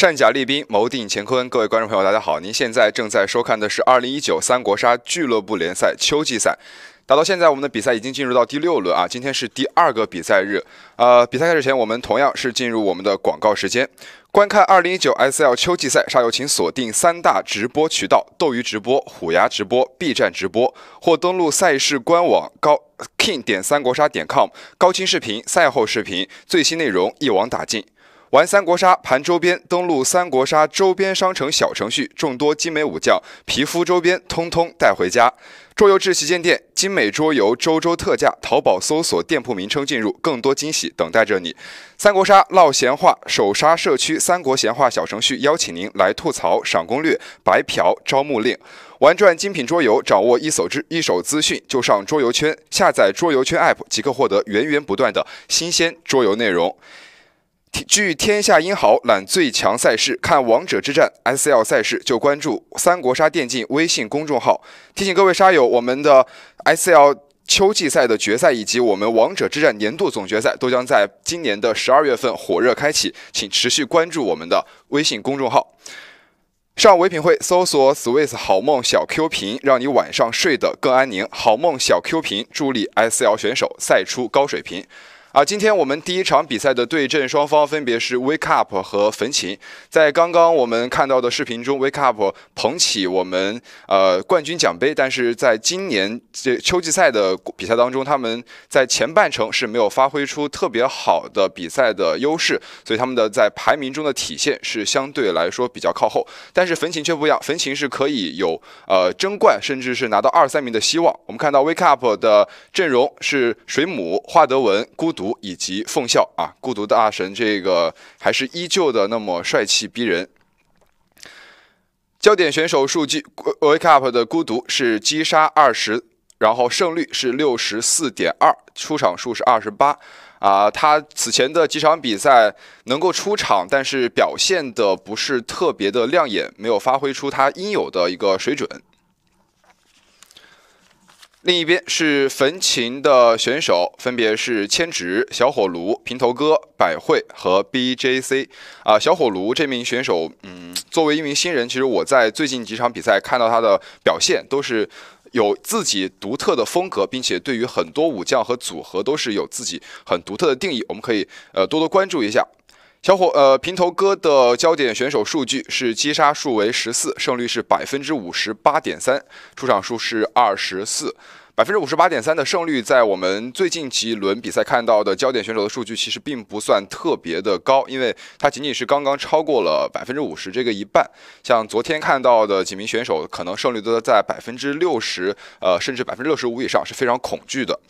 善甲厉兵，谋定乾坤。各位观众朋友，大家好！您现在正在收看的是2019三国杀俱乐部联赛秋季赛。打到现在，我们的比赛已经进入到第6轮啊，今天是第2个比赛日。比赛开始前，我们同样是进入我们的广告时间。观看2019 SL 秋季赛，杀友请锁定3大直播渠道：斗鱼直播、虎牙直播、B 站直播，或登录赛事官网king.3国杀.com， 高清视频、赛后视频、最新内容一网打尽。玩三国杀盘周边，登录三国杀周边商城小程序，众多精美武将、皮肤周边通通带回家。桌游至旗舰店，精美桌游周特价，淘宝搜索店铺名称进入，更多惊喜等待着你。三国杀唠闲话，首杀社区三国闲话小程序邀请您来吐槽、赏攻略、白嫖、招募令。玩转精品桌游，掌握一手资讯，就上桌游圈，下载桌游圈 App 即可获得源源不断的新鲜桌游内容。据天下英豪揽最强赛事，看王者之战 SL 赛事就关注三国杀电竞微信公众号。提醒各位杀友，我们的 SL 秋季赛的决赛以及我们王者之战年度总决赛都将在今年的12月份火热开启，请持续关注我们的微信公众号。上唯品会搜索 Swiss 好梦小 Q 屏，让你晚上睡得更安宁。好梦小 Q 屏助力 SL 选手赛出高水平。今天我们第一场比赛的对阵双方分别是 Wake Up 和焚琴。在刚刚我们看到的视频中 ，Wake Up 捧起我们冠军奖杯，但是在今年这秋季赛的比赛当中，他们在前半程是没有发挥出特别好的比赛的优势，所以他们的在排名中的体现是相对来说比较靠后。但是焚琴却不一样，焚琴是可以有争冠，甚至是拿到2、3名的希望。我们看到 Wake Up 的阵容是水母、华德文、孤独以及凤啸啊，孤独的大神这个还是依旧的那么帅气逼人。焦点选手数据 ，Wake Up 的孤独是击杀20，然后胜率是64.2%，出场数是28。他此前的几场比赛能够出场，但是表现的不是特别的亮眼，没有发挥出他应有的一个水准。另一边是焚琴的选手，分别是千纸、小火炉、平头哥、百惠和 BJC。小火炉这名选手，作为一名新人，其实我在最近几场比赛看到他的表现都是有自己独特的风格，并且对于很多武将和组合都是有自己很独特的定义，我们可以多多关注一下。平头哥的焦点选手数据是击杀数为14，胜率是58.3%，出场数是24。58.3%的胜率，在我们最近几轮比赛看到的焦点选手的数据，其实并不算特别的高，因为它仅仅是刚刚超过了50%这个一半。像昨天看到的几名选手，可能胜率都在60%，甚至65%以上，是非常恐惧的。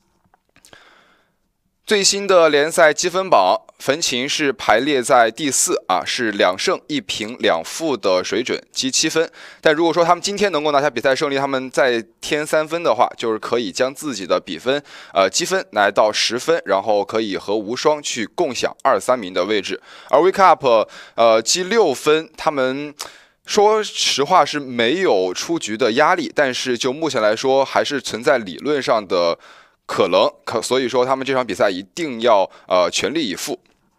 最新的联赛积分榜，焚琴是排列在第4是2胜1平2负的水准，积7分。但如果说他们今天能够拿下比赛胜利，他们再添3分的话，就是可以将自己的比分积分来到10分，然后可以和无双去共享2、3名的位置。而 Wake Up 积6分，他们说实话是没有出局的压力，但是就目前来说，还是存在理论上的可能，所以说他们这场比赛一定要全力以赴。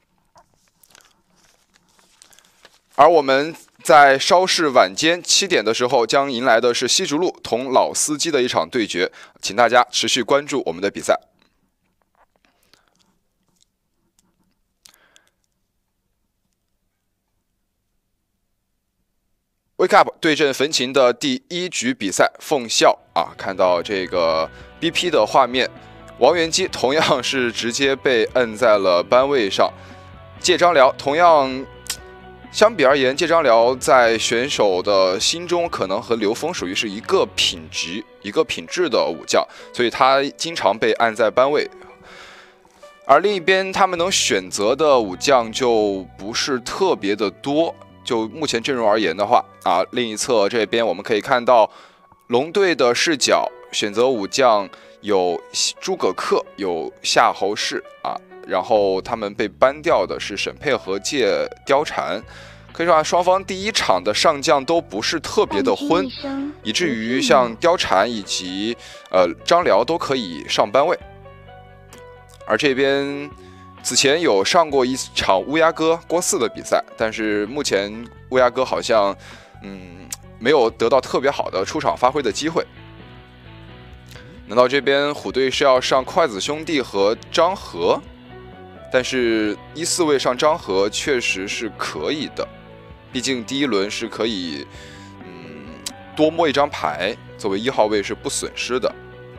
而我们在稍事晚间7点的时候，将迎来的是西竹路同老司机的一场对决，请大家持续关注我们的比赛。Wake Up 对阵焚琴的第1局比赛，凤啸看到这个 BP 的画面，王元基同样是直接被摁在了班位上。介张辽同样，相比而言，介张辽在选手的心中可能和刘峰属于是一个品质的武将，所以他经常被按在班位。而另一边，他们能选择的武将就不是特别的多。就目前阵容而言的话另一侧这边我们可以看到龙队的视角，选择武将有诸葛恪，有夏侯氏然后他们被搬掉的是沈佩和借貂蝉。可以说双方第一场的上将都不是特别的昏，以至于像貂蝉以及张辽都可以上班位。而这边此前有上过一场乌鸦哥郭4的比赛，但是目前乌鸦哥好像没有得到特别好的出场发挥的机会。难道这边虎队是要上筷子兄弟和张和？但是14位上张和确实是可以的，毕竟第一轮是可以多摸一张牌，作为1号位是不损失的。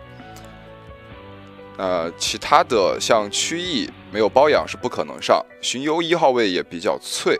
其他的像曲艺没有包养是不可能上，荀攸1号位也比较脆。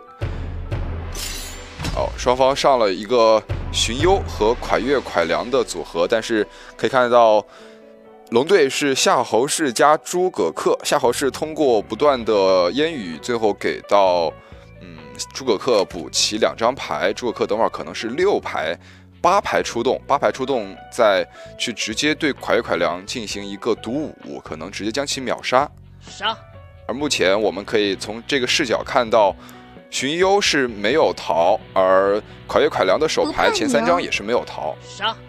双方上了一个荀攸和蒯越、蒯良的组合，但是可以看到龙队是夏侯氏加诸葛恪，夏侯氏通过不断的烟雨，最后给到诸葛恪补齐2张牌，诸葛恪等会儿可能是6牌。8牌出动，8牌出动再去直接对蒯越、蒯良进行一个毒5，可能直接将其秒杀。而目前我们可以从这个视角看到，荀攸是没有逃，而蒯越、蒯良的手牌前3张也是没有逃。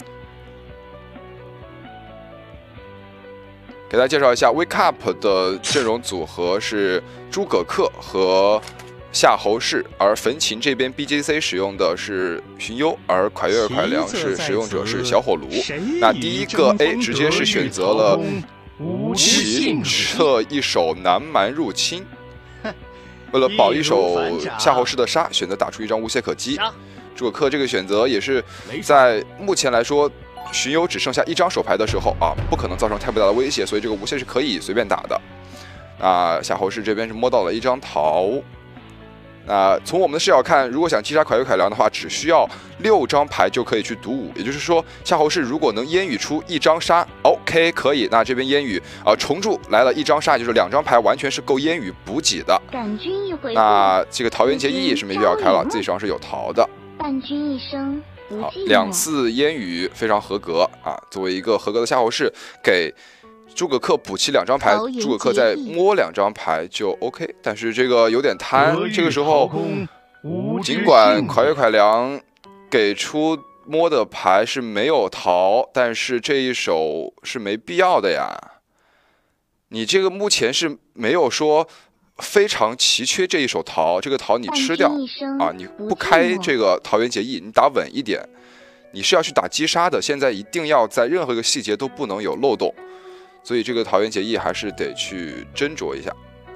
给大家介绍一下 Wake Up 的阵容组合是诸葛恪和夏侯氏，而焚琴这边 BJC 使用的是荀攸，而蒯越、蒯良是使用者是小火炉。那第一个 A 直接是选择了秦策一手南蛮入侵，为了保一手夏侯氏的杀，选择打出一张无懈可击。诸葛恪这个选择也是在目前来说，荀攸只剩下1张手牌的时候不可能造成太不大的威胁，所以这个无懈是可以随便打的。夏侯氏这边是摸到了1张桃。从我们的视角看，如果想击杀蒯越、蒯良的话，只需要6张牌就可以去赌5，也就是说，夏侯氏如果能烟雨出1张杀 ，OK 可以。那这边烟雨重铸来了1张杀，也就是2张牌完全是够烟雨补给的。那这个桃园结义也是没必要开了，自己手上是有桃的。 伴君一生， 好，2次烟雨非常合格作为一个合格的夏侯氏，给诸葛恪补齐2张牌，诸葛恪再摸2张牌就 OK， 但是这个有点贪。这个时候，尽管蒯越、蒯良给出摸的牌是没有桃，但是这一手是没必要的呀。你这个目前是没有说非常奇缺这一手桃，这个桃你吃掉你不开这个桃园结义，你打稳一点，你是要去打击杀的。现在一定要在任何一个细节都不能有漏洞。所以这个桃园结义还是得去斟酌一下。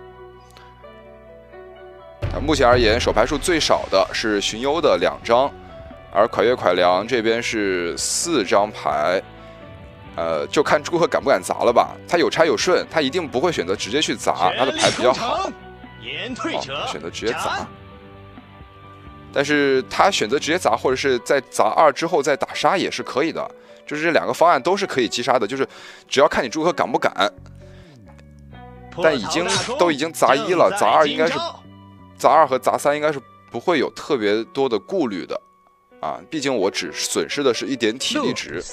目前而言，手牌数最少的是荀攸的2张，而蒯越、蒯良这边是4张牌。就看诸葛恪敢不敢砸了吧。他有拆有顺，他一定不会选择直接去砸，他的牌比较好。选择直接砸。但是他选择直接砸，或者是在砸2之后再打杀也是可以的。就是这2个方案都是可以击杀的，就是只要看你诸葛恪敢不敢。但都已经砸1了，砸2应该是砸2和砸3应该是不会有特别多的顾虑的毕竟我只损失的是1点体力值。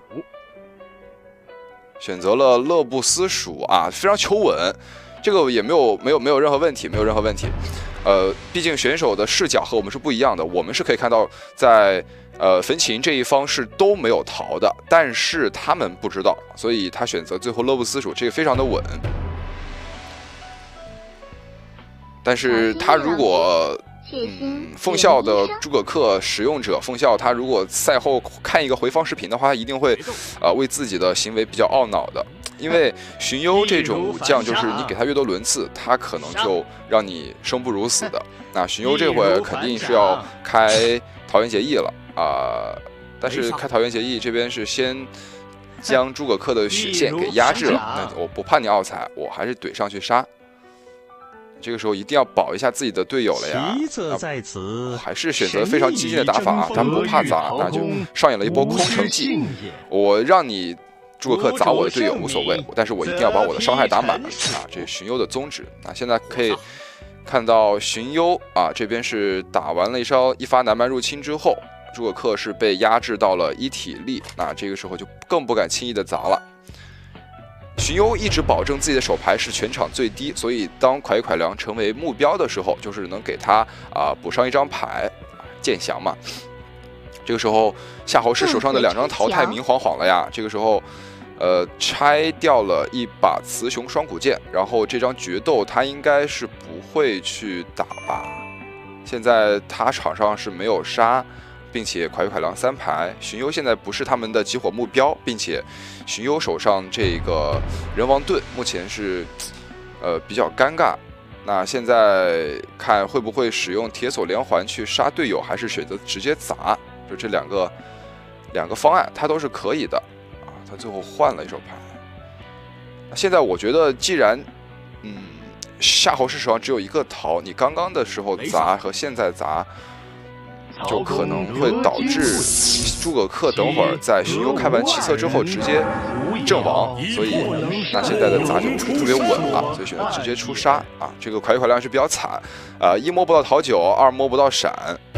选择了乐不思蜀非常求稳，这个也没有任何问题，毕竟选手的视角和我们是不一样的，我们是可以看到在焚琴这一方是都没有逃的，但是他们不知道，所以他选择最后乐不思蜀，这个非常的稳。但是他如果奉孝的诸葛恪使用者奉孝，他如果赛后看一个回放视频的话，他一定会为自己的行为比较懊恼的。因为荀攸这种武将，就是你给他越多轮次，他可能就让你生不如死的。那荀攸这会肯定是要开桃园结义了但是开桃园结义这边是先将诸葛恪的血线给压制了。那我不怕你奥踩，我还是怼上去杀。这个时候一定要保一下自己的队友了呀！还是选择非常激进的打法他不怕砸，那就上演了一波空城计。我让你诸葛恪砸我的队友无所谓，但是我一定要把我的伤害打满这是荀攸的宗旨。现在可以看到荀攸这边是打完了一发南蛮入侵之后，诸葛恪是被压制到了1体力，这个时候就更不敢轻易的砸了。荀攸一直保证自己的手牌是全场最低，所以当蒯越、蒯良成为目标的时候，就是能给他补上1张牌，剑降嘛。这个时候夏侯氏手上的2张桃太明晃晃了呀，这个时候拆掉了一把雌雄双股剑，然后这张决斗他应该是不会去打吧？现在他场上是没有杀，并且蒯蒯良3排，荀攸现在不是他们的集火目标，并且荀攸手上这个人王盾目前是比较尴尬。那现在看会不会使用铁索连环去杀队友，还是选择直接砸？就这两个方案，他都是可以的。他最后换了一手牌。现在我觉得，既然夏侯氏手上只有一个桃，你刚刚的时候砸和现在砸，就可能会导致诸葛恪等会儿在荀攸开完奇策之后直接阵亡，所以那现在的砸就特别稳了，所以选择直接出杀啊。这个蒯蒯良是比较惨，一摸不到桃9，二摸不到闪。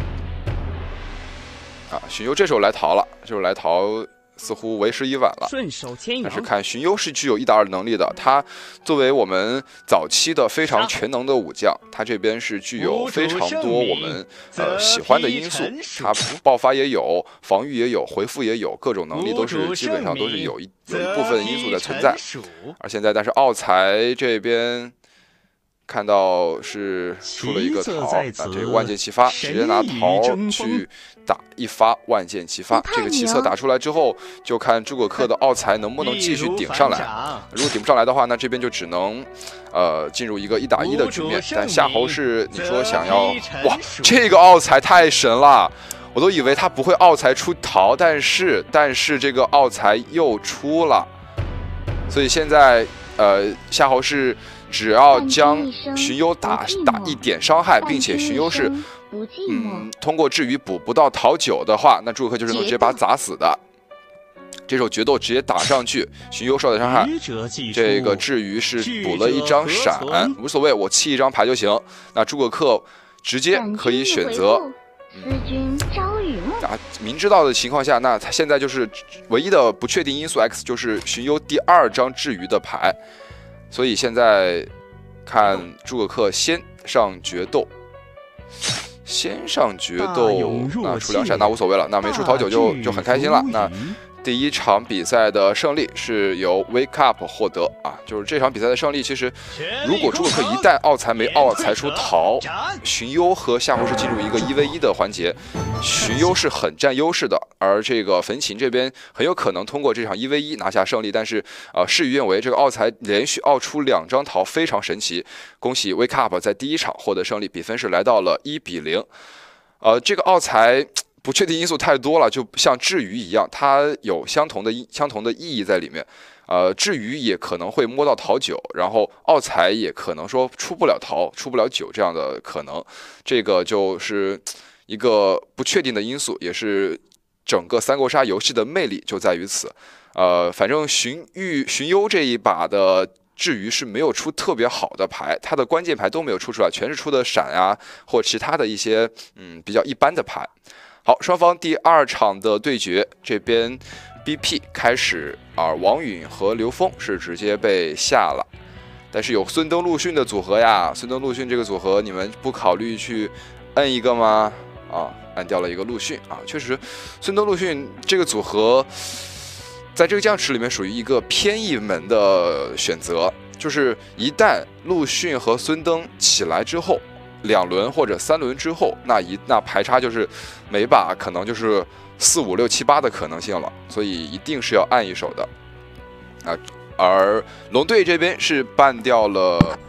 荀攸这时候来逃了，这时候来逃似乎为时已晚了。但是看荀攸是具有1打2能力的，他作为我们早期的非常全能的武将，他这边是具有非常多我们喜欢的因素，他爆发也有，防御也有，回复也有，各种能力都是基本上都是有一部分因素在存在。而现在但是奥才这边看到是出了一个桃，这个万箭齐发，直接拿桃去打一发万箭齐发。这个奇策打出来之后，就看诸葛恪的奥才能不能继续顶上来。如果顶不上来的话，那这边就只能进入一个1打1的局面。但夏侯氏，你说想要哇，这个奥才太神了！我都以为他不会奥才出桃，但是这个奥才又出了，所以现在夏侯氏只要将荀攸打一点伤害，并且荀攸是通过治愈补不到桃9的话，那诸葛恪就是能直接把他砸死的。这手决斗直接打上去，荀攸受的伤害，这个治愈是补了一张闪，无所谓，我弃一张牌就行。那诸葛恪直接可以选择明知道的情况下，那他现在就是唯一的不确定因素 X 就是荀攸第2张治愈的牌。所以现在看诸葛恪先上决斗，那出2闪那无所谓了，那没出桃9就很开心了。那第1场比赛的胜利是由 Wake Up 获得啊，就是这场比赛的胜利。其实，如果诸葛恪一旦奥才没奥才出桃，荀攸和夏侯氏进入一个1v1的环节，荀攸是很占优势的，而这个焚琴这边很有可能通过这场1v1拿下胜利。但是事与愿违，这个奥才连续奥出2张桃，非常神奇。恭喜 Wake Up 在第1场获得胜利，比分是来到了1比0。这个奥才不确定因素太多了，就像治愈一样，它有相同的意义在里面。治愈也可能会摸到桃9，然后奥才也可能说出不了桃、出不了9这样的可能。这个就是一个不确定的因素，也是整个三国杀游戏的魅力就在于此。反正荀攸这一把的治愈是没有出特别好的牌，他的关键牌都没有出来，全是出的闪啊或其他的一些比较一般的牌。好，双方第2场的对决，这边 BP 开始，而王允和刘封是直接被下了。但是有孙登陆逊的组合呀，孙登陆逊这个组合，你们不考虑去摁一个吗？摁掉了一个陆逊啊，确实，孙登陆逊这个组合，在这个将池里面属于一个偏一门的选择，就是一旦陆逊和孙登起来之后。2轮或者3轮之后，那排差就是每把可能就是4、5、6、7、8的可能性了，所以一定是要按一手的。而龙队这边是办掉了，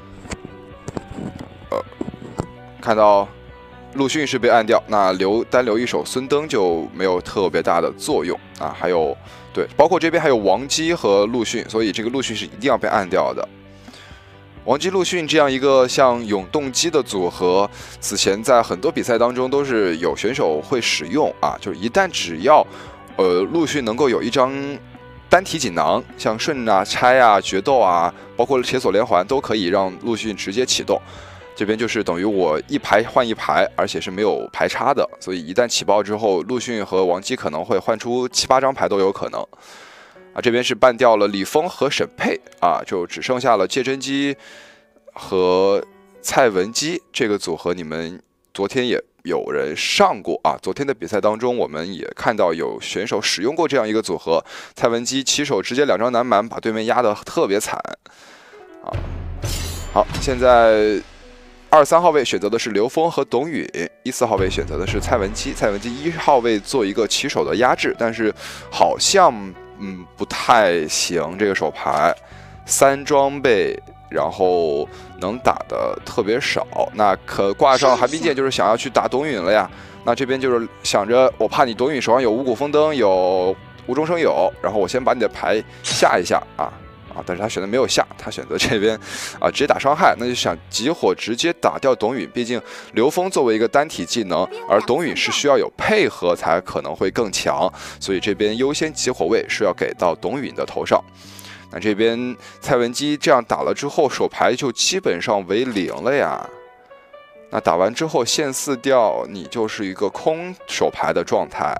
看到陆逊是被按掉，那单留一手孙登就没有特别大的作用啊。还有对，包括这边还有王姬和陆逊，所以这个陆逊是一定要被按掉的。王姬陆逊这样一个像永动机的组合，此前在很多比赛当中都是有选手会使用啊，就是一旦只要陆逊能够有一张单体锦囊，像顺啊、拆啊、决斗啊，包括铁索连环都可以让陆逊直接启动。这边就是等于我一排换一排，而且是没有排差的，所以一旦起爆之后，陆逊和王姬可能会换出7、8张牌都有可能。这边是办掉了李峰和沈佩啊，就只剩下了谢真姬和蔡文姬这个组合，你们昨天也有人上过啊。昨天的比赛当中，我们也看到有选手使用过这样一个组合，蔡文姬起手直接2张南蛮，把对面压得特别惨啊。好，现在23号位选择的是刘峰和董允，14号位选择的是蔡文姬。蔡文姬1号位做一个起手的压制，但是好像不太行，这个手牌3装备。然后能打的特别少，那可挂上寒冰剑就是想要去打董允了呀。那这边就是想着，我怕你董允手上有五谷丰登，有无中生有，然后我先把你的牌下一下啊，但是他选择没有下，他选择这边直接打伤害，那就想集火直接打掉董允。毕竟刘峰作为一个单体技能，而董允是需要有配合才可能会更强，所以这边优先集火位是要给到董允的头上。那这边蔡文姬这样打了之后，手牌就基本上为0了呀。那打完之后线4掉，你就是一个空手牌的状态。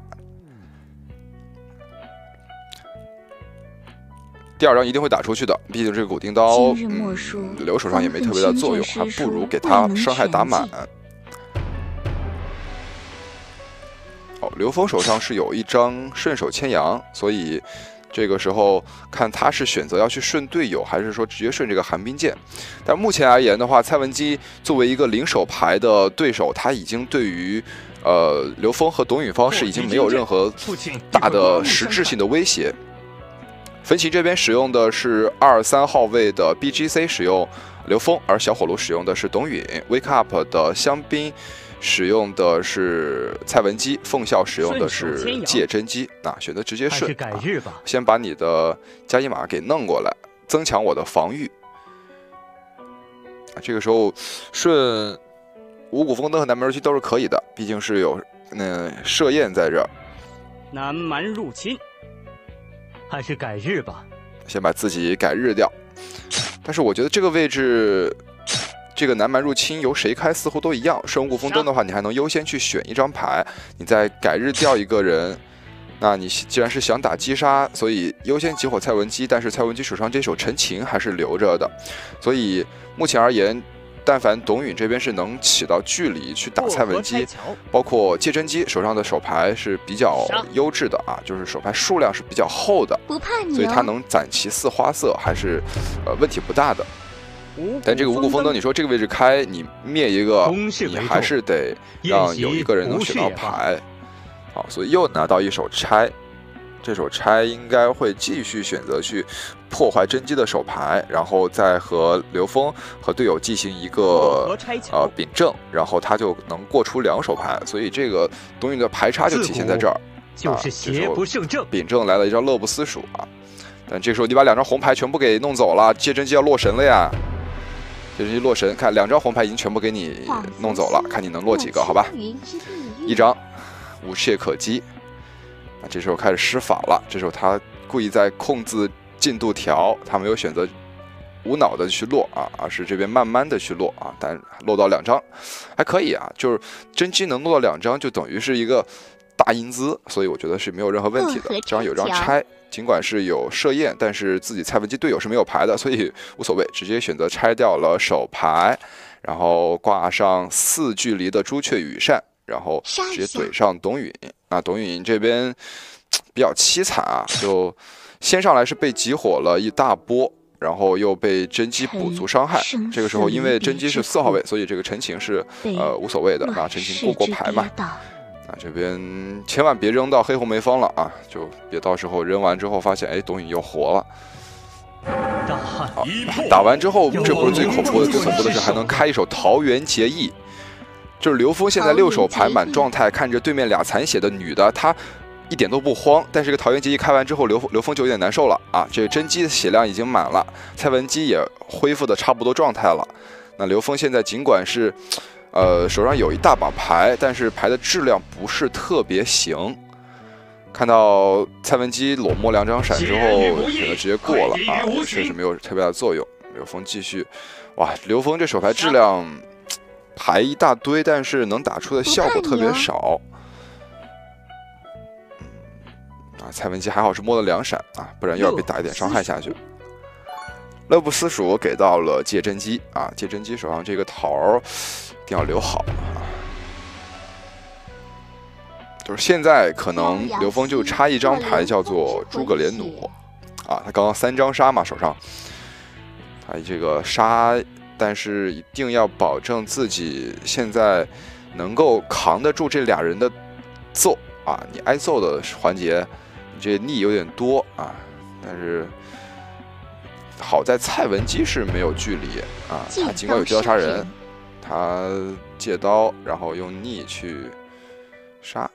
第2张一定会打出去的，毕竟这个骨钉刀，刘手上也没特别的作用，还不如给他伤害打满。刘峰手上是有一张顺手牵羊，所以。这个时候看他是选择要去顺队友，还是说直接顺这个寒冰剑。但目前而言的话，蔡文姬作为一个0手牌的对手，他已经对于刘峰和董允方是已经没有任何大的实质性的威胁。焚琴这边使用的是23号位的 BGC 使用刘峰，而小火炉使用的是董允。Wake Up 的香槟使用的是蔡文姬，凤啸使用的是借真姬，选择直接顺，先把你的加一码给弄过来，增强我的防御。这个时候顺五谷丰登和南蛮入侵都是可以的，毕竟是有设宴在这儿。 南蛮入侵，还是改日吧。 先把自己改日掉，但是我觉得这个位置。这个南蛮入侵由谁开似乎都一样，顺五谷丰登的话，你还能优先去选一张牌，你再改日掉一个人。那你既然是想打击杀，所以优先集火蔡文姬，但是蔡文姬手上这手陈情还是留着的，所以目前而言，但凡董允这边是能起到距离去打蔡文姬，包括借真姬手上的手牌是比较优质的啊，就是手牌数量是比较厚的，所以他能攒齐4花色还是问题不大的。但这个五谷丰登，你说这个位置开，你灭一个，你还是得让有一个人能选到牌。好，所以又拿到一手拆，这手拆应该会继续选择去破坏真姬的手牌，然后再和刘峰和队友进行一个秉正，然后他就能过出2手牌，所以这个董允的牌差就体现在这儿。 就是邪不胜正， 秉正来了一张乐不思蜀啊！但这时候你把2张红牌全部给弄走了，借真姬要落神了呀！借真姬落神，看2张红牌已经全部给你弄走了，看你能落几个，好吧？1张，无懈可击。那这时候开始施法了，这时候他故意在控制进度条，他没有选择无脑的去落啊，而是这边慢慢的去落啊，但落到2张还可以啊，就是真姬能落到2张，就等于是一个大英姿，所以我觉得是没有任何问题的。这样有张拆，尽管是有设宴，但是自己蔡文姬队友是没有牌的，所以无所谓，直接选择拆掉了手牌，然后挂上4距离的朱雀羽扇，然后直接怼上董允。那董允这边比较凄惨啊，就先上来是被集火了一大波，然后又被真姬补足伤害。这个时候因为真姬是4号位，所以这个陈情是无所谓的，那陈情过牌嘛。那这边千万别扔到黑红梅方了啊，就别到时候扔完之后发现哎董允又活了。好，打完之后这不是最恐怖的，最恐怖的是还能开一手桃园结义。就是刘峰现在6手牌满状态，看着对面2残血的女的，他一点都不慌。但是这个桃园结义开完之后，刘峰就有点难受了啊！这个真姬的血量已经满了，蔡文姬也恢复的差不多状态了。那刘峰现在尽管是，手上有一大把牌，但是牌的质量不是特别行。看到蔡文姬裸摸2张闪之后，选择直接过了啊，也确实没有特别大的作用。刘峰继续，哇，刘峰这手牌质量。牌一大堆，但是能打出的效果特别少。蔡文姬还好是摸了2闪啊，不然又要被打一点伤害下去。乐不思蜀给到了借真姬啊，借真姬手上这个桃一定要留好啊。 就是现在可能刘峰就差一张牌叫做诸葛连弩啊，他刚刚3张杀嘛手上，他这个杀，但是一定要保证自己现在能够扛得住这俩人的揍啊，你挨揍的环节，你这逆有点多啊，但是好在蔡文姬是没有距离啊，他尽管有借刀杀人，他借刀然后用逆去杀，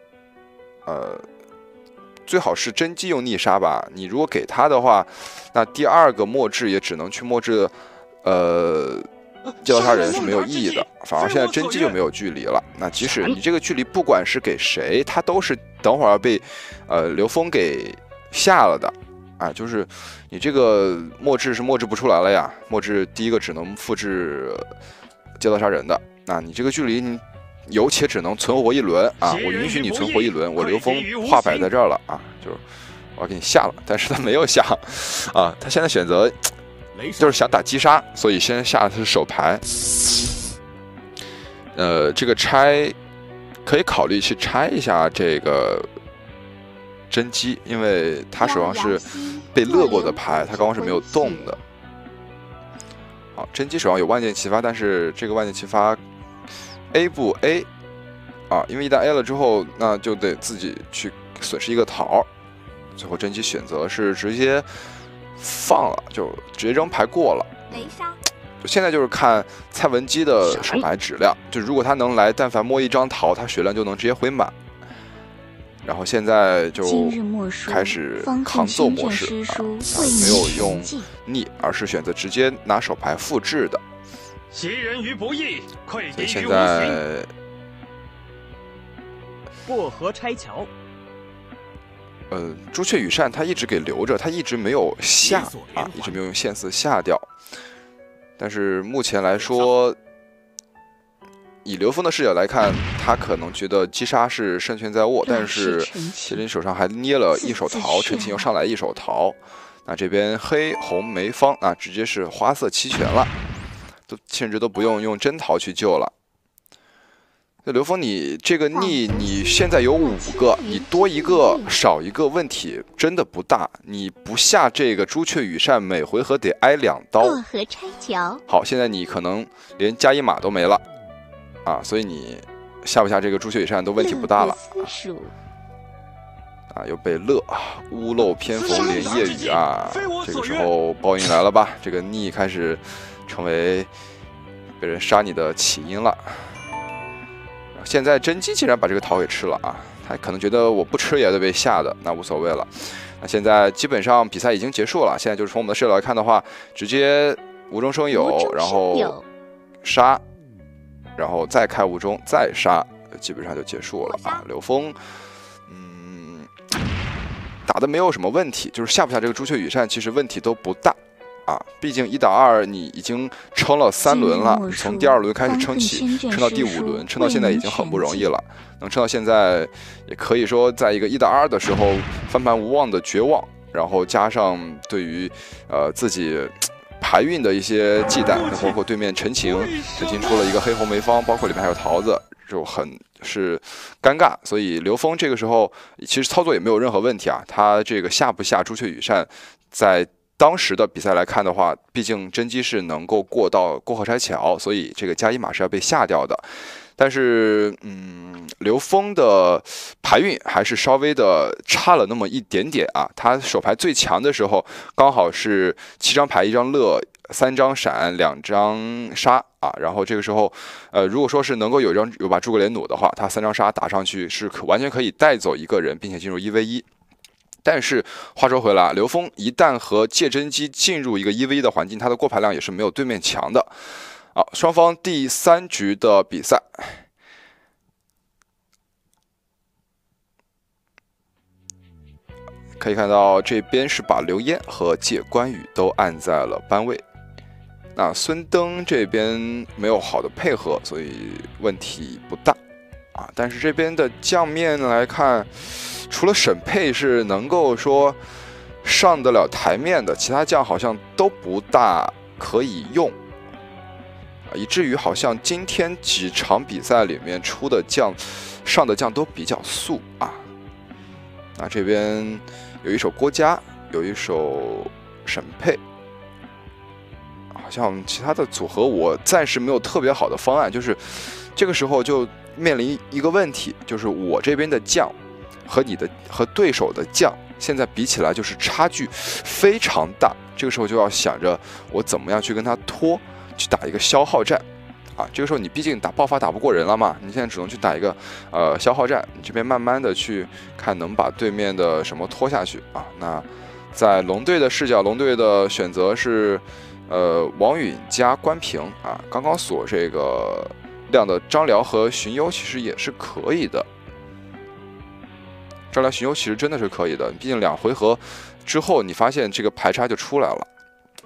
最好是真姬用逆杀吧。你如果给他的话，那第2个墨质也只能去墨质，借刀杀人是没有意义的。反而现在真姬就没有距离了。那即使你这个距离不管是给谁，他都是等会儿要被刘峰给下了的啊。就是你这个墨质是墨质不出来了呀，墨质第1个只能复制借刀杀人的。那你这个距离你。有且只能存活1轮啊！我允许你存活1轮，我刘峰话摆在这儿了啊，就是我要给你下了，但是他没有下啊，他现在选择就是想打击杀，所以先下的是手牌。这个拆可以考虑去拆一下这个真姬，因为他手上是被勒过的牌，他刚刚是没有动的。好，真姬手上有万箭齐发，但是这个万箭齐发。A 不 A 啊，因为一旦 A 了之后，那就得自己去损失1个桃。最后真姬选择是直接放了，就直接扔牌过了。 雷杀。 就现在就是看蔡文姬的手牌质量，就如果他能来，但凡摸1张桃，他血量就能直接回满。然后现在就开始抗揍模式啊，没有用逆，而是选择直接拿手牌复制的。 袭人于不义，愧敌于无形。 现在过河拆桥。 朱雀羽扇他一直给留着，他一直没有下啊，一直没有用线4下掉。但是目前来说，以刘峰的视角来看，他可能觉得击杀是胜券在握，但是谢林手上还捏了1手桃，陈琴又上来1手桃，那这边黑红梅方啊，直接是花色齐全了。甚至都不用用真桃去救了。那刘峰，你这个逆，你现在有5个，你多1个少1个问题真的不大。你不下这个朱雀羽扇，每回合得挨2刀。 过河拆桥。 好，现在你可能连加1马都没了啊，所以你下不下这个朱雀羽扇都问题不大了。啊，又被乐屋漏偏逢连夜雨啊！这个时候报应来了吧？这个逆开始。成为被人杀你的起因了。现在真姬竟然把这个桃给吃了啊！他可能觉得我不吃也得被吓的，那无所谓了。那现在基本上比赛已经结束了，现在就是从我们的视角来看的话，直接无中生有，然后杀，然后再开无中，再杀，基本上就结束了啊！刘峰，打的没有什么问题，就是下不下这个朱雀羽扇，其实问题都不大。啊，毕竟1打2，你已经撑了3轮了，从第2轮开始撑起，撑到第5轮，撑到现在已经很不容易了。能撑到现在，也可以说在一个1打2的时候翻盘无望的绝望，然后加上对于自己牌运的一些忌惮，包括对面陈情出了一个黑红梅方，包括里面还有桃子，就很是尴尬。所以刘峰这个时候其实操作也没有任何问题啊，他这个下不下朱雀羽扇，在当时的比赛来看的话，毕竟真姬是能够过到过河拆桥，所以这个加1马是要被下掉的。但是，刘峰的牌运还是稍微的差了那么一点点啊。他手牌最强的时候，刚好是7张牌，1张乐，3张闪，2张杀啊。然后这个时候，如果说是能够有把诸葛连弩的话，他3张杀打上去是完全可以带走一个人，并且进入1v1。但是话说回来，刘峰一旦和借真姬进入一个1v1的环境，他的过牌量也是没有对面强的。好，双方第3局的比赛，可以看到这边是把刘焉和借关羽都按在了班位。那孙登这边没有好的配合，所以问题不大啊。但是这边的将面来看，除了沈佩是能够说上得了台面的，其他将好像都不大可以用，以至于好像今天几场比赛里面出的将， 上的将都比较速啊。那这边有一手郭嘉，有一手沈佩，好像其他的组合我暂时没有特别好的方案，就是这个时候就面临一个问题，就是我这边的将和对手的将现在比起来就是差距非常大，这个时候就要想着我怎么样去跟他拖，去打一个消耗战。啊，这个时候你毕竟打爆发打不过人了嘛，你现在只能去打一个消耗战，你这边慢慢的去看能把对面的什么拖下去啊。那在龙队的视角，龙队的选择是王允加关平啊，刚刚锁这个亮的张辽和荀攸其实也是可以的，张辽荀攸其实真的是可以的，毕竟2回合之后你发现这个排差就出来了。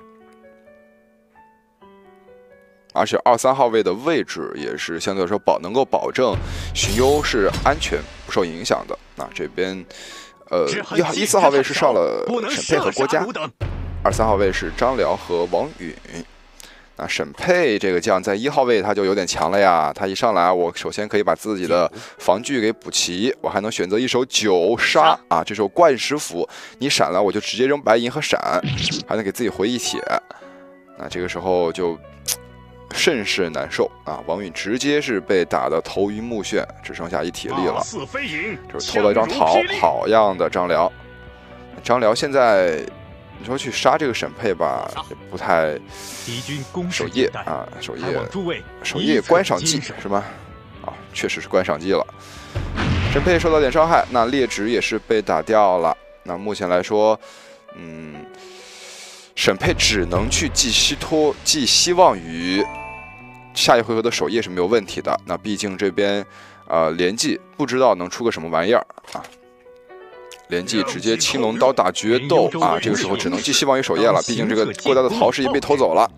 而且2、3号位的位置也是相对来说能够保证荀攸是安全不受影响的。那这边1、4号位是上了沈佩和郭嘉，2、3号位是张辽和王允。那沈佩这个将在1号位他就有点强了呀，他一上来我首先可以把自己的防具给补齐，我还能选择一手9杀啊，这手冠石斧你闪了我就直接扔白银和闪，还能给自己回一血。那这个时候就甚是难受啊！王允直接是被打得头晕目眩，只剩下1体力了，就是偷了一张桃，好样的张辽。张辽现在你说去杀这个沈佩吧，也不太守夜啊，守夜观赏技是吗？啊，确实是观赏技了。沈佩受到点伤害，那劣质也是被打掉了。那目前来说，沈佩只能去寄希望于下一回合的守夜是没有问题的。那毕竟这边连技不知道能出个什么玩意儿啊，连技直接青龙刀打决斗啊，这个时候只能寄希望于守夜了，毕竟这个郭嘉的桃是已经被偷走了。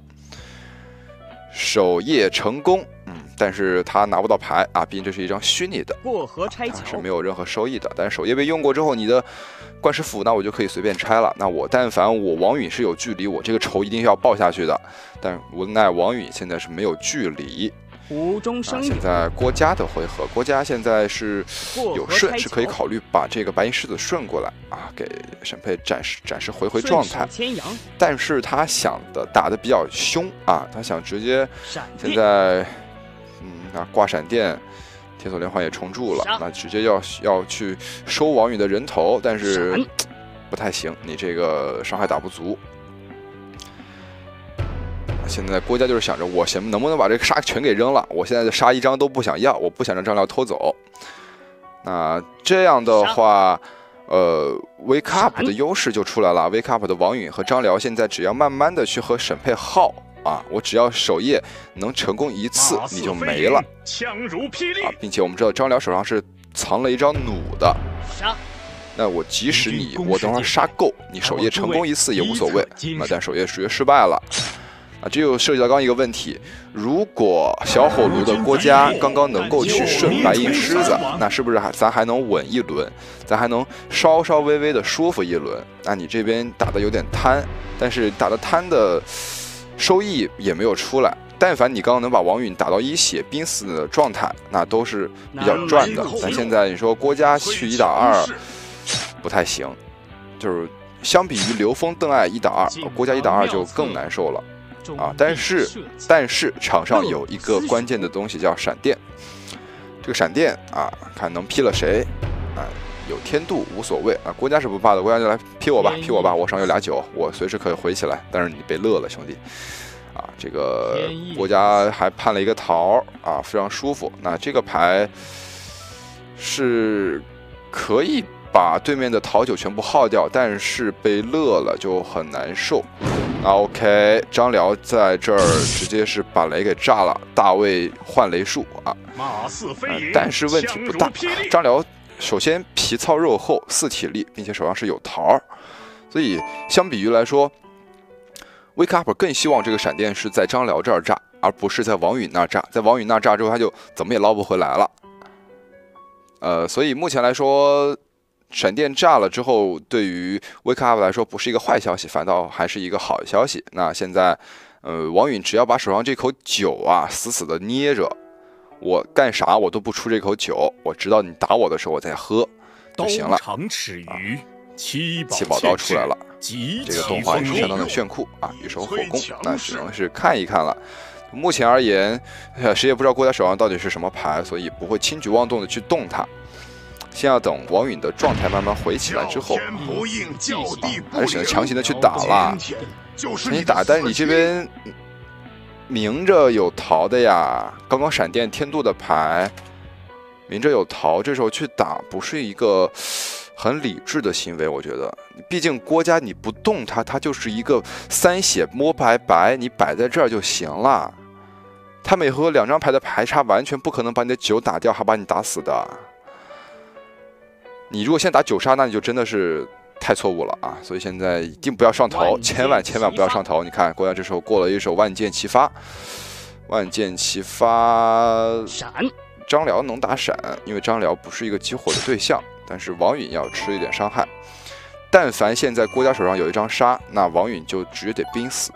守夜成功，但是他拿不到牌啊，毕竟这是一张虚拟的，它是没有任何收益的。但是守夜被用过之后，你的冠石斧那我就可以随便拆了。那我但凡我王允是有距离，我这个仇一定要报下去的。但无奈王允现在是没有距离。现在郭嘉的回合，郭嘉现在是有顺，是可以考虑把这个白银狮子顺过来啊，给沈佩展示回状态。但是他想的打得比较凶啊，他想直接现在那挂闪电，铁索连环也重铸了，那直接要去收王允的人头，但是不太行，你这个伤害打不足。现在郭嘉就是想着我能不能把这个杀全给扔了，我现在的杀1张都不想要，我不想让张辽偷走。那这样的话Wake Up 的优势就出来了， Wake Up 的王允和张辽现在只要慢慢的去和沈佩耗啊，我只要守夜能成功1次你就没了啊，并且我们知道张辽手上是藏了一张弩的，那我即使我等会儿杀够，你守夜成功1次也无所谓，但守夜直接失败了。啊，这又涉及到刚一个问题，如果小火炉的郭嘉刚刚能够去顺白银狮子，那是不是咱还能稳一轮，咱还能稍微微的舒服一轮？那你这边打的有点贪，但是打的贪的收益也没有出来。但凡你刚刚能把王允打到1血濒死的状态，那都是比较赚的。但现在你说郭嘉去1打2不太行，就是相比于刘封邓艾1打2，郭嘉1打2就更难受了。啊，但是场上有一个关键的东西叫闪电，这个闪电啊，看能劈了谁啊，有天度无所谓啊，郭嘉是不怕的，郭嘉就来劈我吧，我上有29，我随时可以回起来，但是你被乐了兄弟啊，这个郭嘉还判了一个桃啊，非常舒服。那这个牌是可以把对面的桃9全部耗掉，但是被乐了就很难受。OK， 张辽在这儿直接是把雷给炸了，大卫换雷术啊，但是问题不大。张辽首先皮糙肉厚4体力，并且手上是有桃，所以相比于来说 ，Wake Up 更希望这个闪电是在张辽这儿炸，而不是在王允那炸。在王允那炸之后，他就怎么也捞不回来了。所以目前来说，闪电炸了之后，对于 Wake Up 来说不是一个坏消息，反倒还是一个好消息。那现在，王允只要把手上这口酒啊死死的捏着， 我干啥我都不出这口酒，我直到你打我的时候我再喝就行了。七宝刀出来了，这个动画也是相当的炫酷啊！一手火攻，那只能是看一看了。目前而言，谁也不知道郭嘉手上到底是什么牌，所以不会轻举妄动的去动它。先要等王允的状态慢慢回起来之后，还是选择强行的去打了。强行打，但是你这边明着有逃的呀，刚刚闪电天度的牌，明着有逃，这时候去打不是一个很理智的行为，我觉得。毕竟郭嘉你不动它，它就是一个3血摸白白，你摆在这儿就行了。他每回合2张牌的牌差完全不可能把你的9打掉，还把你打死的。你如果先打9杀，那你就真的是太错误了啊！所以现在一定不要上头，千万不要上头。你看郭嘉这时候过了一手万箭齐发，万箭齐发， 闪。 张辽能打闪，因为张辽不是一个激活的对象，但是王允要吃一点伤害。但凡现在郭嘉手上有一张杀，那王允就直接得冰死。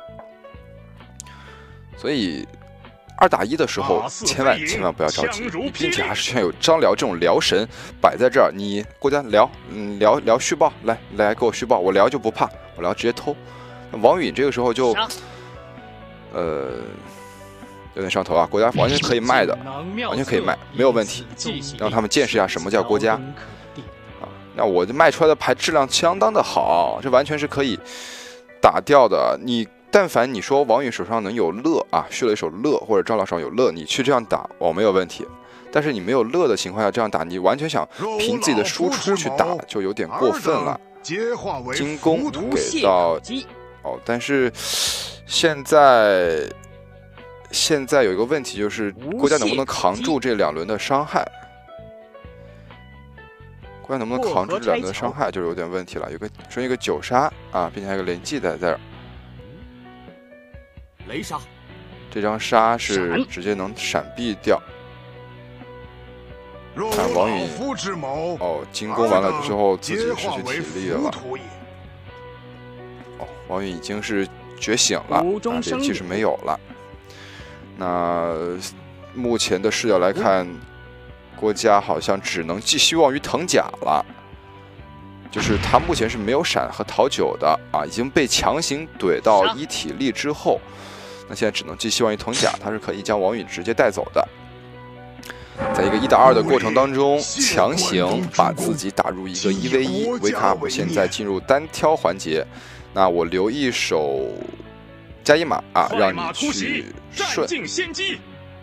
所以2打1的时候，千万不要着急，并且还是需要有张辽这种辽神摆在这儿。你郭嘉辽续报，来给我续报，我辽就不怕，我辽直接偷。王允这个时候就有点上头啊，郭嘉完全可以卖的，完全可以卖，没有问题，让他们见识一下什么叫郭嘉啊。那我卖出来的牌质量相当的好，这完全是可以打掉的。你但凡你说王允手上能有乐啊，续了一手乐，或者张辽手上有乐，你去这样打我没有问题。但是你没有乐的情况下这样打，你完全想凭自己的输出去打，就有点过分了。进攻给到但是现在有一个问题，就是郭嘉能不能扛住这2轮的伤害？郭嘉能不能扛住这2轮的伤害，就是有点问题了。说一个9杀啊，并且还有个连击在这儿。 雷杀， 这张杀是直接能闪避掉。看王允进攻完了之后自己失去体力了。王允已经是觉醒了，连击是没有了。那目前的视角来看，郭嘉好像只能寄希望于藤甲了。就是他目前是没有闪和讨9的啊，已经被强行怼到1体力之后，那现在只能寄希望于藤甲，他是可以将王允直接带走的。在一个1打2的过程当中，强行把自己打入一个1v1 ，Wake Up 现在进入单挑环节。那我留一手加1码啊，让你去顺。现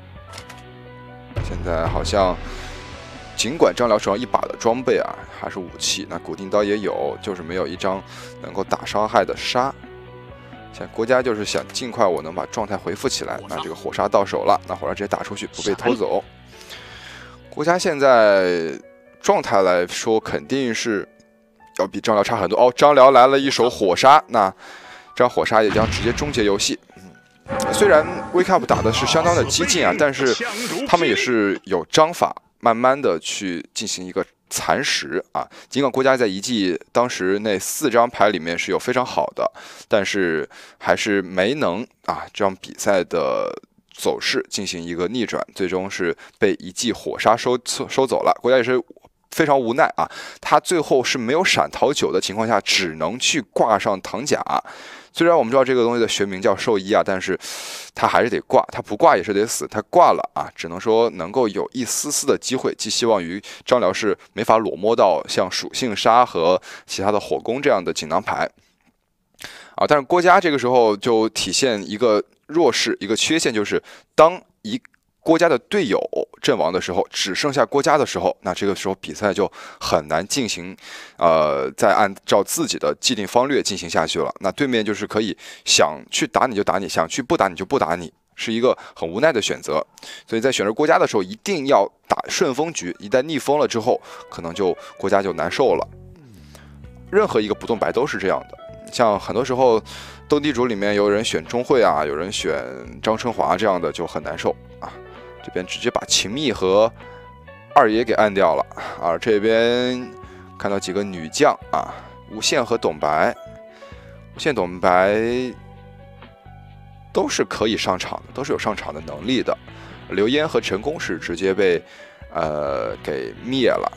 在好像。尽管张辽手上一把的装备啊，还是武器，那古定刀也有，就是没有一张能够打伤害的杀。现在郭嘉就是想尽快我能把状态恢复起来，那这个火杀到手了，那火杀直接打出去，不被偷走。郭嘉现在状态来说肯定是要比张辽差很多。张辽来了一手火杀，那这样火杀也将直接终结游戏。虽然 Wake Up 打的是相当的激进啊，但是他们也是有章法。慢慢的去进行一个蚕食啊，尽管郭嘉在遗迹当时那4张牌里面是有非常好的，但是还是没能啊这样比赛的走势进行一个逆转，最终是被遗迹火杀收走了。郭嘉也是非常无奈啊，他最后是没有闪讨9的情况下，只能去挂上藤甲。虽然我们知道这个东西的学名叫兽医啊，但是他还是得挂，他不挂也是得死。他挂了啊，只能说能够有一丝丝的机会，寄希望于张辽是没法裸摸到像属性杀和其他的火攻这样的锦囊牌啊。但是郭嘉这个时候就体现一个弱势，一个缺陷，就是当郭嘉的队友阵亡的时候，只剩下郭嘉的时候，那这个时候比赛就很难进行，再按照自己的既定方略进行下去了。那对面就是可以想去打你就打你，想去不打你就不打你，是一个很无奈的选择。所以在选择郭嘉的时候，一定要打顺风局，一旦逆风了之后，可能就郭嘉就难受了。任何一个不动白都是这样的，像很多时候斗地主里面有人选钟会啊，有人选张春华这样的就很难受啊。这边直接把秦宓和二爷给按掉了，而这边看到几个女将啊，无限和董白，无限董白都是可以上场的，都是有上场的能力的。 刘焉和陈宫是直接被给灭了。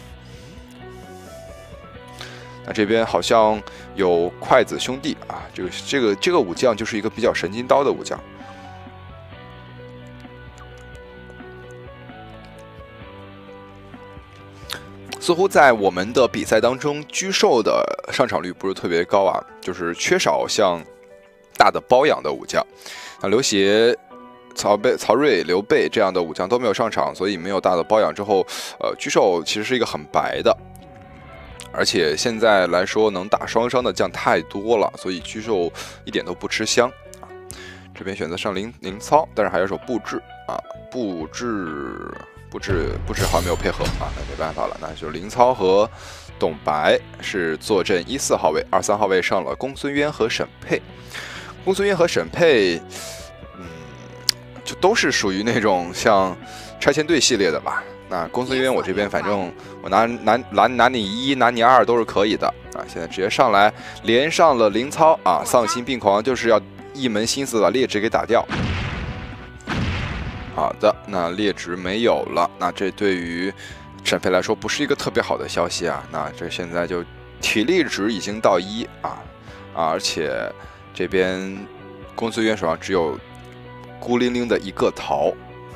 那这边好像有筷子兄弟啊，这个武将就是一个比较神经刀的武将。似乎在我们的比赛当中，居兽的上场率不是特别高啊，就是缺少像大的包养的武将。啊，刘协、曹睿、刘备这样的武将都没有上场，所以没有大的包养之后，居兽其实是一个很白的。而且现在来说，能打双伤的将太多了，所以居兽一点都不吃香啊。这边选择上林操，但是还有手布置啊，布置好像没有配合啊，那没办法了，那就林操和董白是坐镇1、4号位，2、3号位上了公孙渊和沈佩。公孙渊和沈佩，就都是属于那种像拆迁队系列的吧。那公孙渊我这边反正我拿你1拿你2都是可以的啊。现在直接上来连上了林操啊，丧心病狂就是要一门心思把劣质给打掉。好的，那劣质没有了，那这对于沈佩来说不是一个特别好的消息啊。那这现在就体力值已经到1啊，而且这边公孙渊手上只有孤零零的一个桃。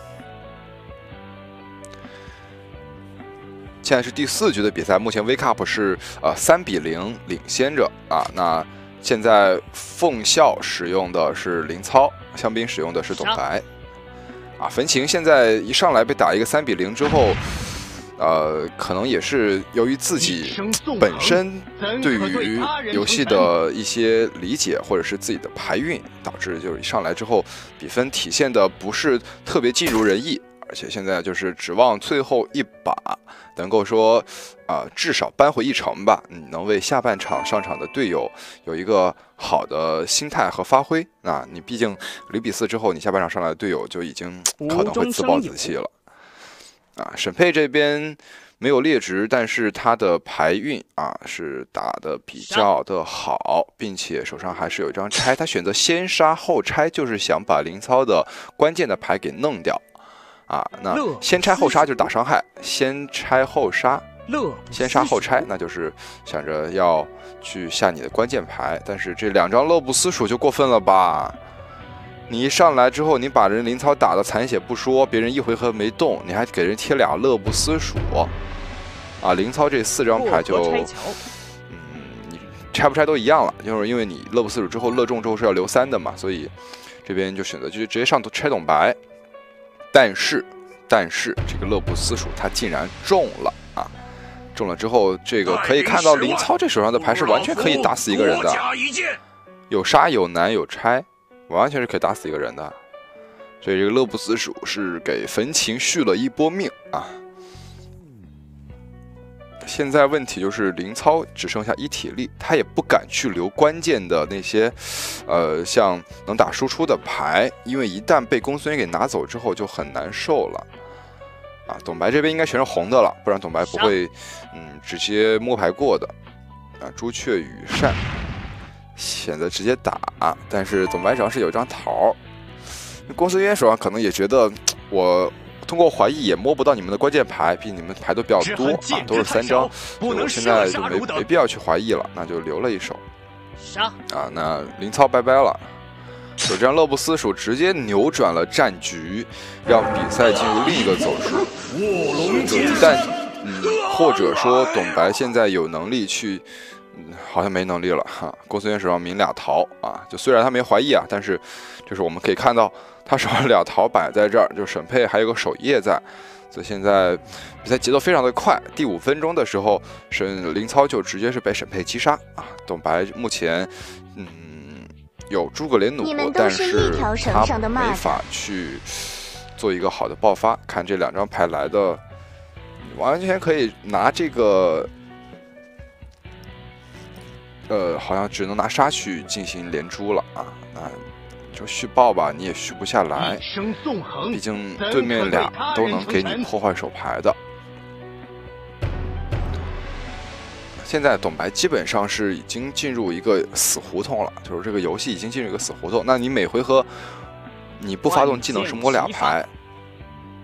现在是第4局的比赛，目前 Wake Up 是3比0领先着啊。那现在奉孝使用的是林操，香槟使用的是董白。啊，焚情现在一上来被打一个3比0之后，可能也是由于自己本身对于游戏的一些理解，或者是自己的牌运，导致就是一上来之后比分体现的不是特别尽如人意，而且现在就是指望最后一把能够说至少扳回一城吧，能为下半场上场的队友有一个好的心态和发挥。那你毕竟0比4之后，你下半场上来的队友就已经可能会自暴自弃了。啊，沈佩这边没有劣质，但是他的牌运啊是打得比较的好，并且手上还是有一张拆。他选择先杀后拆，就是想把林操的关键的牌给弄掉。啊，那先拆后杀就是打伤害，先拆后杀，先杀后拆，那就是想着要去下你的关键牌。但是这2张乐不思蜀就过分了吧？你一上来之后，你把人林操打的残血不说，别人1回合没动，你还给人贴2乐不思蜀，啊，林操这4张牌就，你拆不拆都一样了，就是因为你乐不思蜀之后乐中之后是要留3的嘛，所以这边就选择就直接上拆董白。但是这个乐不思蜀他竟然中了啊！中了之后，这个可以看到林操这手上的牌是完全可以打死一个人的，有杀有难有拆，完全是可以打死一个人的。所以这个乐不思蜀是给焚情续了一波命啊！现在问题就是林操只剩下1体力，他也不敢去留关键的那些，像能打输出的牌，因为一旦被公孙渊给拿走之后就很难受了。啊，董白这边应该全是红的了，不然董白不会，直接摸牌过的。啊，朱雀羽扇选择直接打，但是董白手上是有一张桃，公孙渊手上可能也觉得我通过怀疑也摸不到你们的关键牌，毕竟你们牌都比较多啊，都是3张，所以我现在就没必要去怀疑了，那就留了一手。啊，那林操拜拜了。有这样乐不思蜀直接扭转了战局，让比赛进入另一个走势。就一旦或者说董白现在有能力去，好像没能力了哈。公孙渊手上明2桃啊，就虽然他没怀疑啊，但是就是我们可以看到他手上2桃摆在这儿，就沈佩还有个守夜在，所以现在比赛节奏非常的快。第5分钟的时候，林操就直接是被沈佩击杀啊。董白目前有诸葛连弩，但是他没法去做一个好的爆发。看这2张牌来的，完全可以拿这个，好像只能拿杀去进行连珠了啊。那就续爆吧，你也续不下来，毕竟对面俩都能给你破坏手牌的。现在董白基本上是已经进入一个死胡同了，就是这个游戏已经进入一个死胡同。那你每回合你不发动技能是摸俩牌，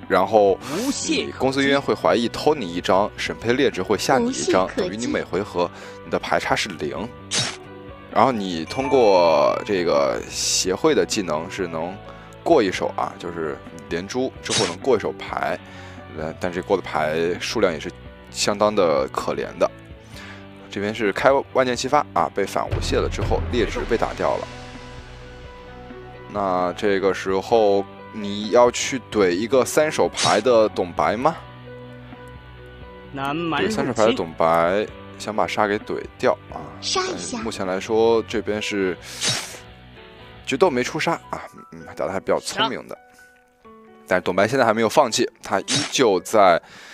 然后无懈可击。 公孙渊会怀疑偷你一张，沈佩劣质会下你一张，等于你每回合你的牌差是0。然后你通过这个协会的技能是能过一手啊，就是连珠之后能过一手牌，但这过的牌数量也是相当的可怜的。这边是开万箭齐发啊，被反无懈了之后，劣质被打掉了。那这个时候你要去怼一个3手牌的董白吗？ 南蛮对，3手牌的董白。想把杀给怼掉啊！ 杀一下。 目前来说，这边是决斗没出杀啊，打得还比较聪明的。但是董白现在还没有放弃，他依旧在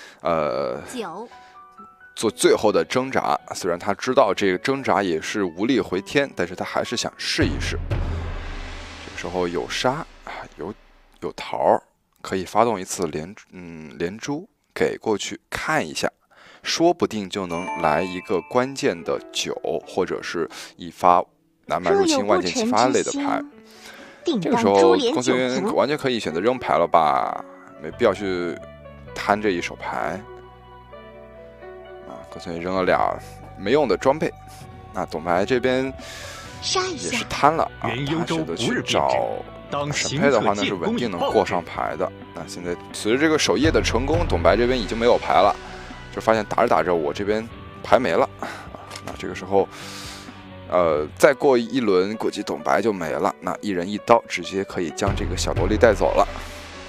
做最后的挣扎。虽然他知道这个挣扎也是无力回天，但是他还是想试一试。这个时候有杀啊，有桃，可以发动一次连珠给过去看一下。说不定就能来一个关键的9，或者是一发南蛮入侵万箭齐发类的牌。这个时候，公孙渊完全可以选择扔牌了吧？没必要去摊这一手牌。啊，公孙渊扔了俩没用的装备。那董白这边也是摊了啊，他选择去找沈佩的话呢，是稳定能过上牌的。那现在随着这个守夜的成功，董白这边已经没有牌了。就发现打着打着，我这边牌没了，那这个时候，再过一轮，估计董白就没了。那一人一刀，直接可以将这个小萝莉带走了。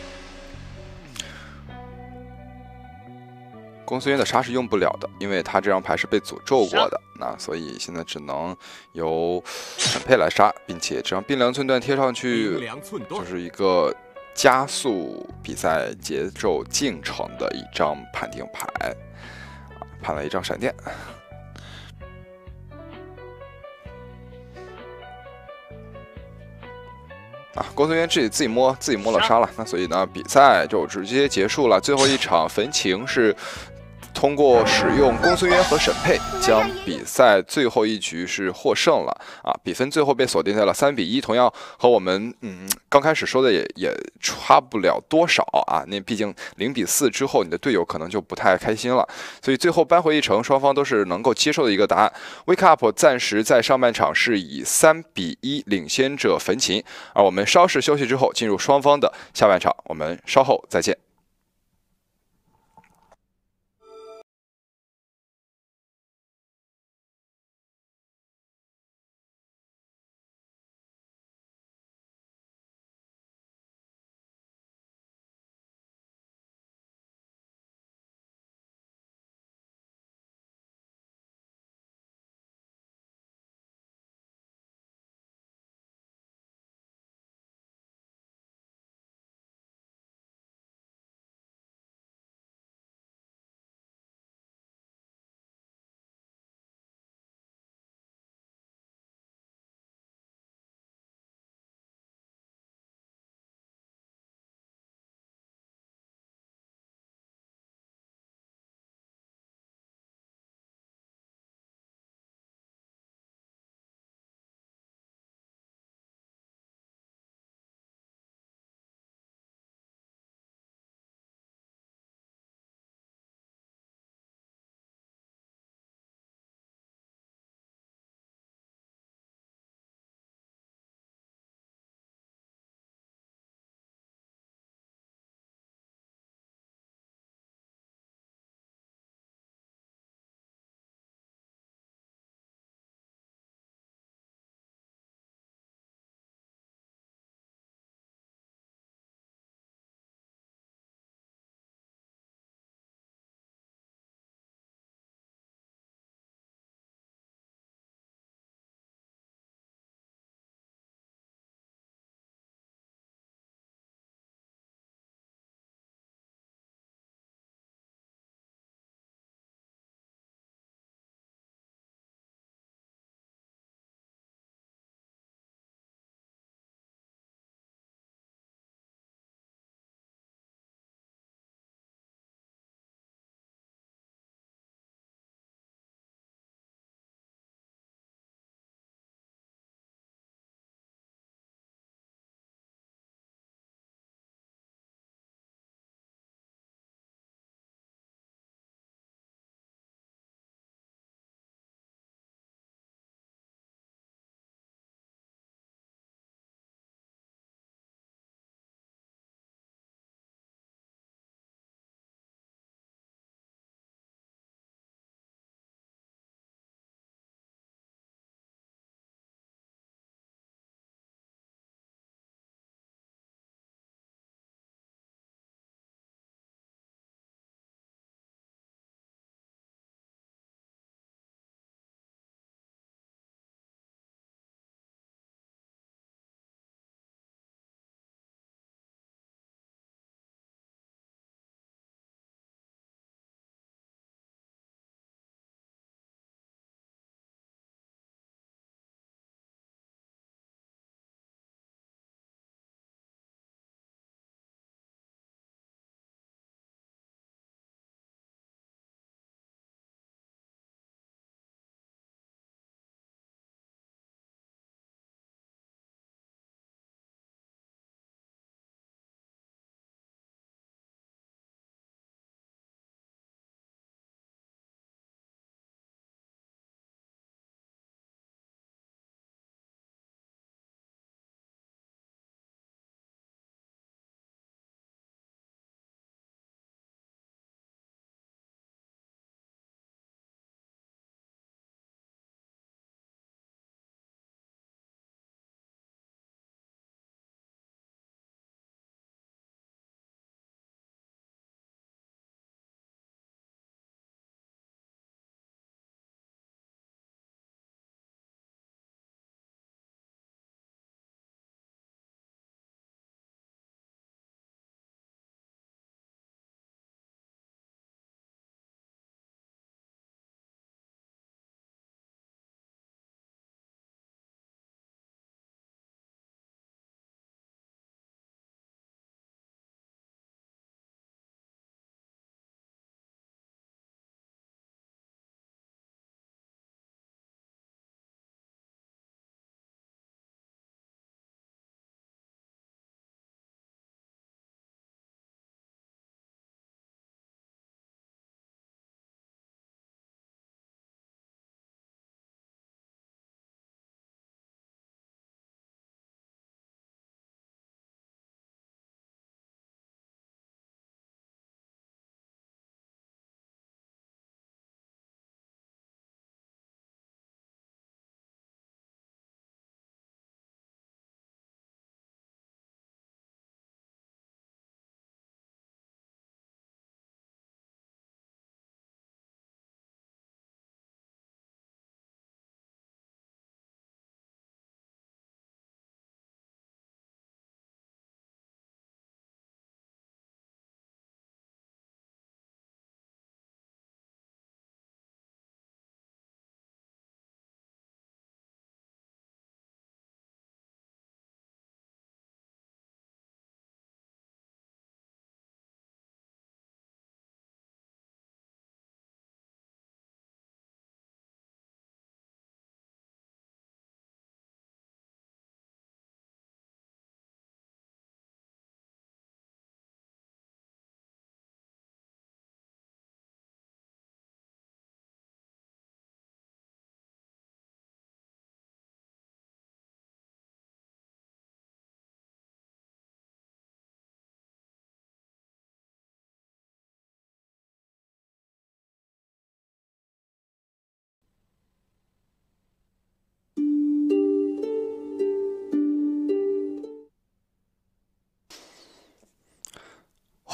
公孙渊的杀是用不了的，因为他这张牌是被诅咒过的，那所以现在只能由沈佩来杀，并且这张冰凉寸断贴上去，就是一个加速比赛节奏进程的一张判定牌。判了一张闪电，公孙渊自己摸了杀了，那所以呢，比赛就直接结束了。最后一场焚情是通过使用公孙渊和沈佩，将比赛最后一局是获胜了啊！比分最后被锁定在了3比1，同样和我们刚开始说的也差不了多少啊。那毕竟0比4之后，你的队友可能就不太开心了，所以最后扳回一城，双方都是能够接受的一个答案。Wake Up 暂时在上半场是以3比1领先着焚情，而我们稍事休息之后进入双方的下半场，我们稍后再见。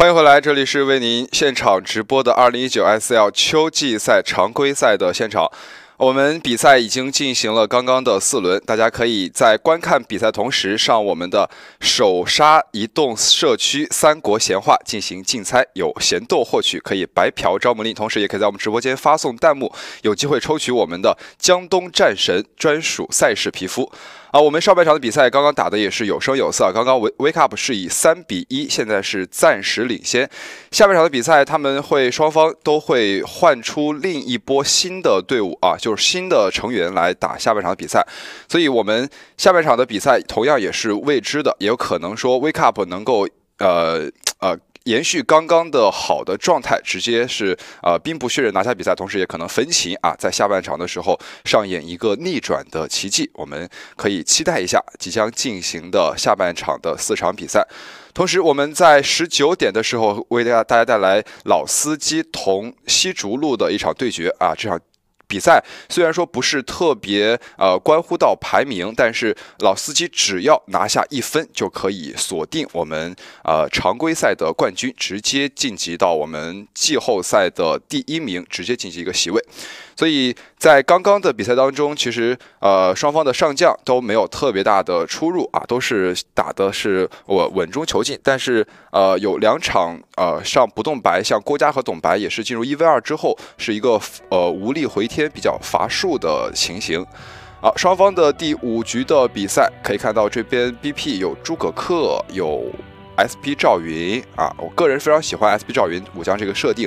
欢迎回来，这里是为您现场直播的2019 SL 秋季赛常规赛的现场。我们比赛已经进行了刚刚的4轮，大家可以在观看比赛同时上我们的手刹移动社区三国闲话进行竞猜，有咸豆获取可以白嫖招募令，同时也可以在我们直播间发送弹幕，有机会抽取我们的江东战神专属赛事皮肤。我们上半场的比赛刚刚打的也是有声有色，刚刚 Wake Up 是以3比1，现在是暂时领先。下半场的比赛，双方都会换出另一波新的队伍就是新的成员来打下半场的比赛，所以我们下半场的比赛同样也是未知的，也有可能说 Wake Up 能够延续刚刚的好的状态，直接是兵不血刃拿下比赛，同时也可能分歧在下半场的时候上演一个逆转的奇迹，我们可以期待一下即将进行的下半场的4场比赛。同时我们在19点的时候为大家带来老司机同西竹路的一场对决这场比赛虽然说不是特别关乎到排名，但是老司机只要拿下1分就可以锁定我们常规赛的冠军，直接晋级到我们季后赛的第1名，直接晋级一个席位。所以在刚刚的比赛当中，其实双方的上将都没有特别大的出入都是打的是稳中求进，但是有2场上不动白，像郭嘉和董白也是进入1v2之后是一个无力回天比较乏术的情形。双方的第5局的比赛可以看到，这边 BP 有诸葛恪，有 SP 赵云我个人非常喜欢 SP 赵云武将这个设定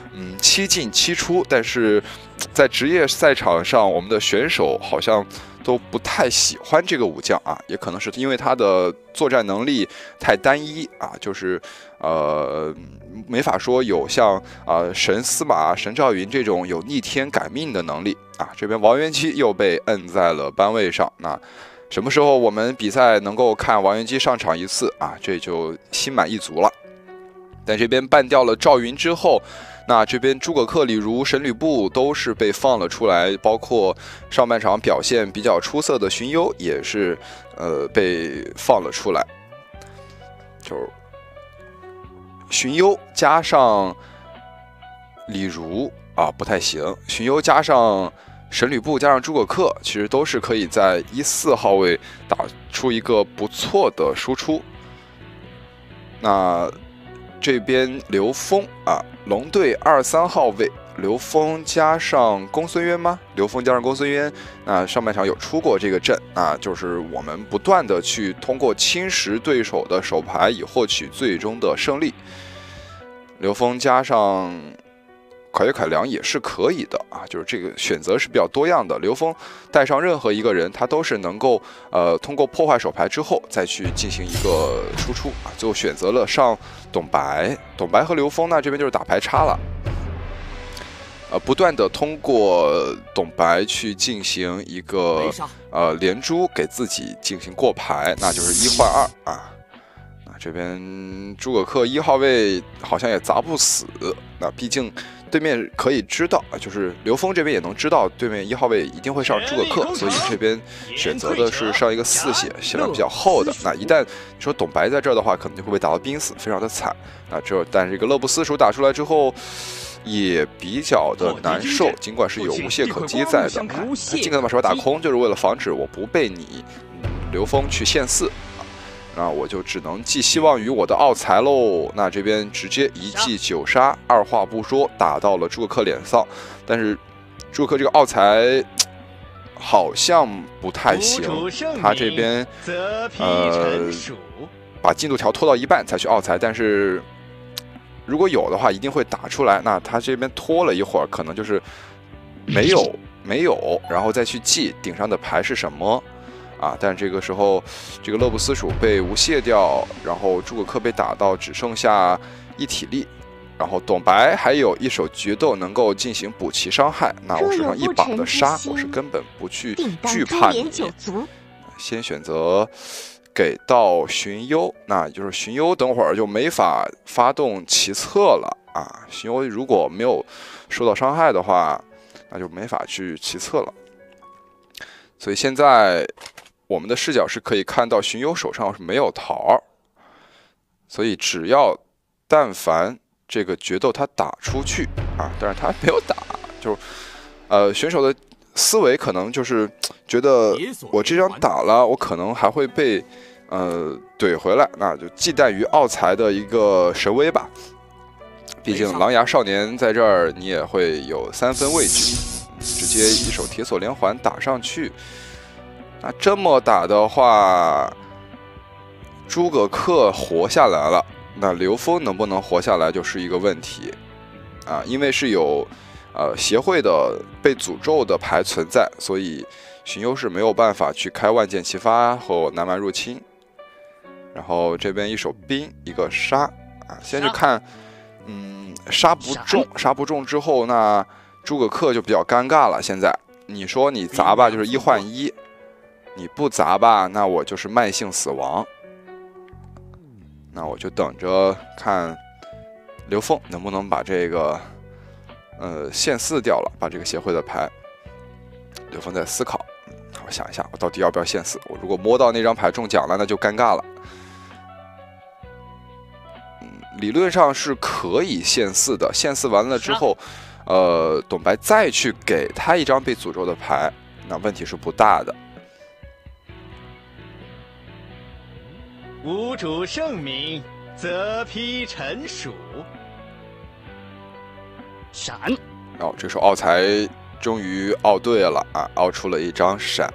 ，7进7出，但是在职业赛场上，我们的选手好像都不太喜欢这个武将也可能是因为他的作战能力太单一就是没法说有像神司马、神赵云这种有逆天改命的能力这边王元基又被摁在了班位上，那什么时候我们比赛能够看王元基上场一次这就心满意足了。但这边办掉了赵云之后，那这边诸葛恪、李儒、神吕布都是被放了出来，包括上半场表现比较出色的荀攸也是被放了出来，就是荀攸加上李儒不太行，荀攸加上神吕布加上诸葛恪，其实都是可以在1、4号位打出一个不错的输出。那这边刘封龙队2、3号位，刘封加上公孙渊吗？刘封加上公孙渊，那上半场有出过这个阵就是我们不断的去通过侵蚀对手的手牌，以获取最终的胜利。刘封加上蒯越、蒯良也是可以的就是这个选择是比较多样的。刘封带上任何一个人，他都是能够通过破坏手牌之后再去进行一个输出最后选择了上董白。董白和刘封呢这边就是打牌差了，不断的通过董白去进行一个连珠给自己进行过牌，那就是1换2那这边诸葛恪1号位好像也砸不死，那毕竟对面可以知道就是刘封这边也能知道对面1号位一定会上诸葛恪，所以这边选择的是上一个4血，血量比较厚的。那一旦你说董白在这儿的话，可能就会被打到濒死，非常的惨。但这个乐不思蜀打出来之后也比较的难受，尽管是有无懈可击在的，尽可能把手牌打空，就是为了防止我不被你刘封去限4。那我就只能寄希望于我的奥才喽。那这边直接一记9杀，二话不说打到了诸葛恪脸上，但是诸葛恪这个奥才好像不太行，他这边把进度条拖到一半才去奥才，但是如果有的话一定会打出来。那他这边拖了一会儿，可能就是没有，然后再去记顶上的牌是什么。但这个时候，这个乐不思蜀被无懈掉，然后诸葛恪被打到只剩下1体力，然后董白还有一手决斗能够进行补齐伤害。那我手上1把的杀，我是根本不去惧怕你，先选择给到荀攸，那就是荀攸等会儿就没法发动奇策了荀攸如果没有受到伤害的话，那就没法去奇策了。所以现在我们的视角是可以看到荀攸手上是没有桃，所以只要但凡这个决斗他打出去啊，但是他没有打，就是选手的思维可能就是觉得我这张打了，我可能还会被怼回来，那就忌惮于奥财的一个神威吧。毕竟狼牙少年在这儿，你也会有3分畏惧，直接一手铁锁连环打上去。那这么打的话，诸葛恪活下来了，那刘峰能不能活下来就是一个问题啊，因为是有协会的被诅咒的牌存在，所以荀攸是没有办法去开万箭齐发或南蛮入侵。然后这边一手兵一个杀啊，先是看杀不中之后，那诸葛恪就比较尴尬了。现在你说你砸吧，就是1换1，你不砸吧，那我就是慢性死亡。那我就等着看刘峰能不能把这个限4掉了，把这个协会的牌。刘峰在思考，我想一下，我到底要不要限4？我如果摸到那张牌中奖了，那就尴尬了。理论上是可以限4的，限4完了之后，董白再去给他一张被诅咒的牌，那问题是不大的。 无主圣明，则披尘属。闪！ 哦，这时候奥财终于奥对了啊，奥出了一张闪。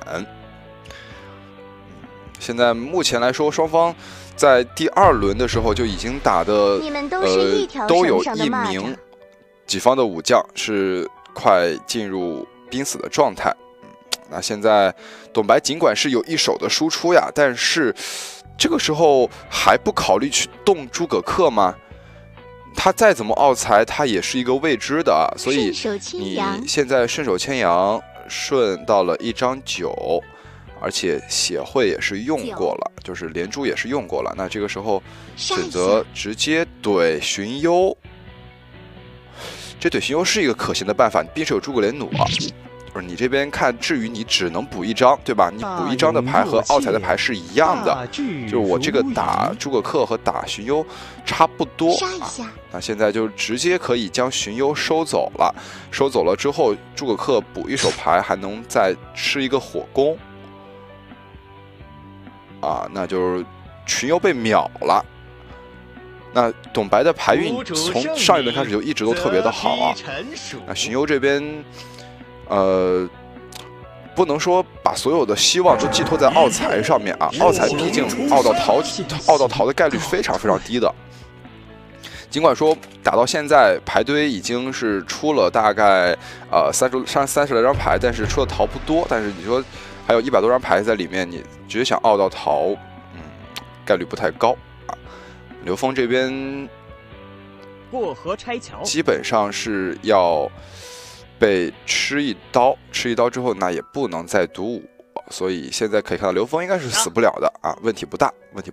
现在目前来说，双方在第2轮的时候就已经打的，都有一名己方的武将是快进入濒死的状态。那现在董白尽管是有一手的输出呀，但是这个时候还不考虑去动诸葛恪吗？他再怎么奥财，他也是一个未知的啊，所以你现在顺手牵羊顺到了1张9。而且血会也是用过了，就是连珠也是用过了。那这个时候选择直接怼荀攸，这怼荀攸是一个可行的办法。你毕竟是有诸葛连弩啊，就是你这边看，至于你只能补1张，对吧？你补1张的牌和奥财的牌是一样的，就是我这个打诸葛恪和打荀攸差不多啊。那现在就直接可以将荀攸收走了，收走了之后，诸葛恪补1手牌，还能再吃一个火攻。啊，那就是荀攸被秒了。那董白的牌运从上一轮开始就一直都特别的好啊。那荀攸这边，不能说把所有的希望都寄托在奥财上面啊。奥财毕竟奥到逃的概率非常非常低的。尽管说打到现在牌堆已经是出了大概30来张牌，但是出的逃不多。但是你说还有100多张牌在里面，你直接想奥到逃，概率不太高啊。刘峰这边过河拆桥， 基本上是要被吃一刀之后，那也不能再赌5，所以现在可以看到刘峰应该是死不了的啊，问题不大。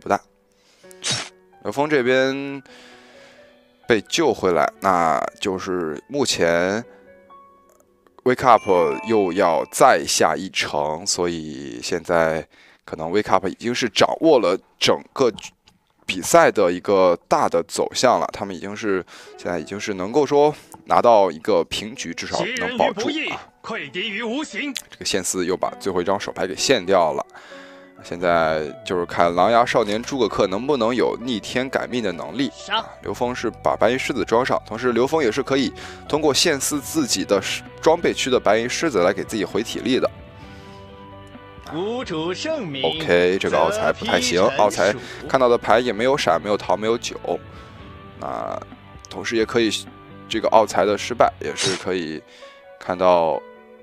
刘峰这边被救回来，那就是目前Wake Up 又要再下一城，所以现在可能 Wake Up 已经是掌握了整个比赛的一个大的走向了。他们现在已经是能够说拿到一个平局，至少能保住啊。 溃敌于无形。 这个限4又把最后一张手牌给限掉了。现在就是看狼牙少年诸葛恪能不能有逆天改命的能力。刘峰是把白银狮子装上，同时刘峰也是可以通过限4自己的装备区的白银狮子来给自己回体力的。 无主圣明 OK， 这个奥财不太行，奥财看到的牌也没有闪，没有逃，没有9。那同时也可以，这个奥财的失败也是可以看到。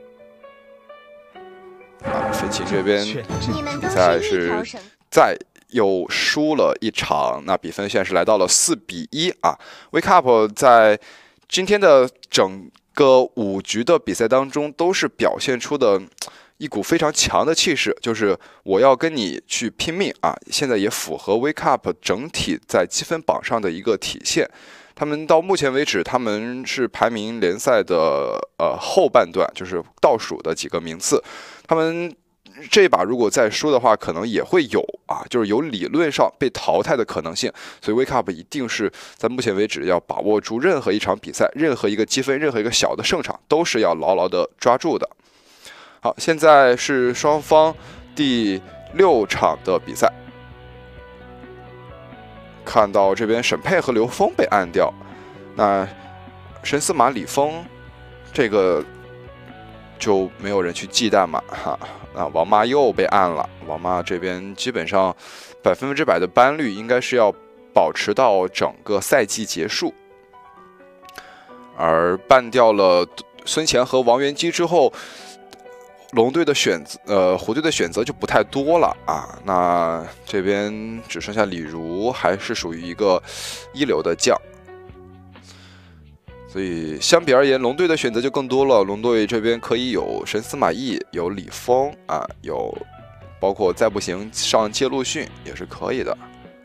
分歧这边比赛是再又输了一场，那比分现在是来到了4比1啊。Wake Up 在今天的整个5局的比赛当中，都是表现出的一股非常强的气势，就是我要跟你去拼命啊！现在也符合 Wake Up 整体在积分榜上的一个体现。他们到目前为止，他们是排名联赛的后半段，就是倒数的几个名次。他们这把如果再输的话，可能也会有啊，就是有理论上被淘汰的可能性。所以 Wake Up 一定是在目前为止要把握住任何一场比赛，任何一个积分，任何一个小的胜场，都是要牢牢的抓住的。好，现在是双方第6场的比赛，看到这边沈佩和刘峰被按掉，那神司马李峰这个就没有人去忌惮嘛哈。那王妈又被按了，王妈这边基本上100%的班率应该是要保持到整个赛季结束，而办掉了孙乾和王元基之后，龙队的虎队的选择就不太多了啊。那这边只剩下李儒还是属于一个一流的将。所以相比而言，龙队的选择就更多了。龙队这边可以有神司马懿，有李峰啊，有包括再不行上谢陆逊也是可以的。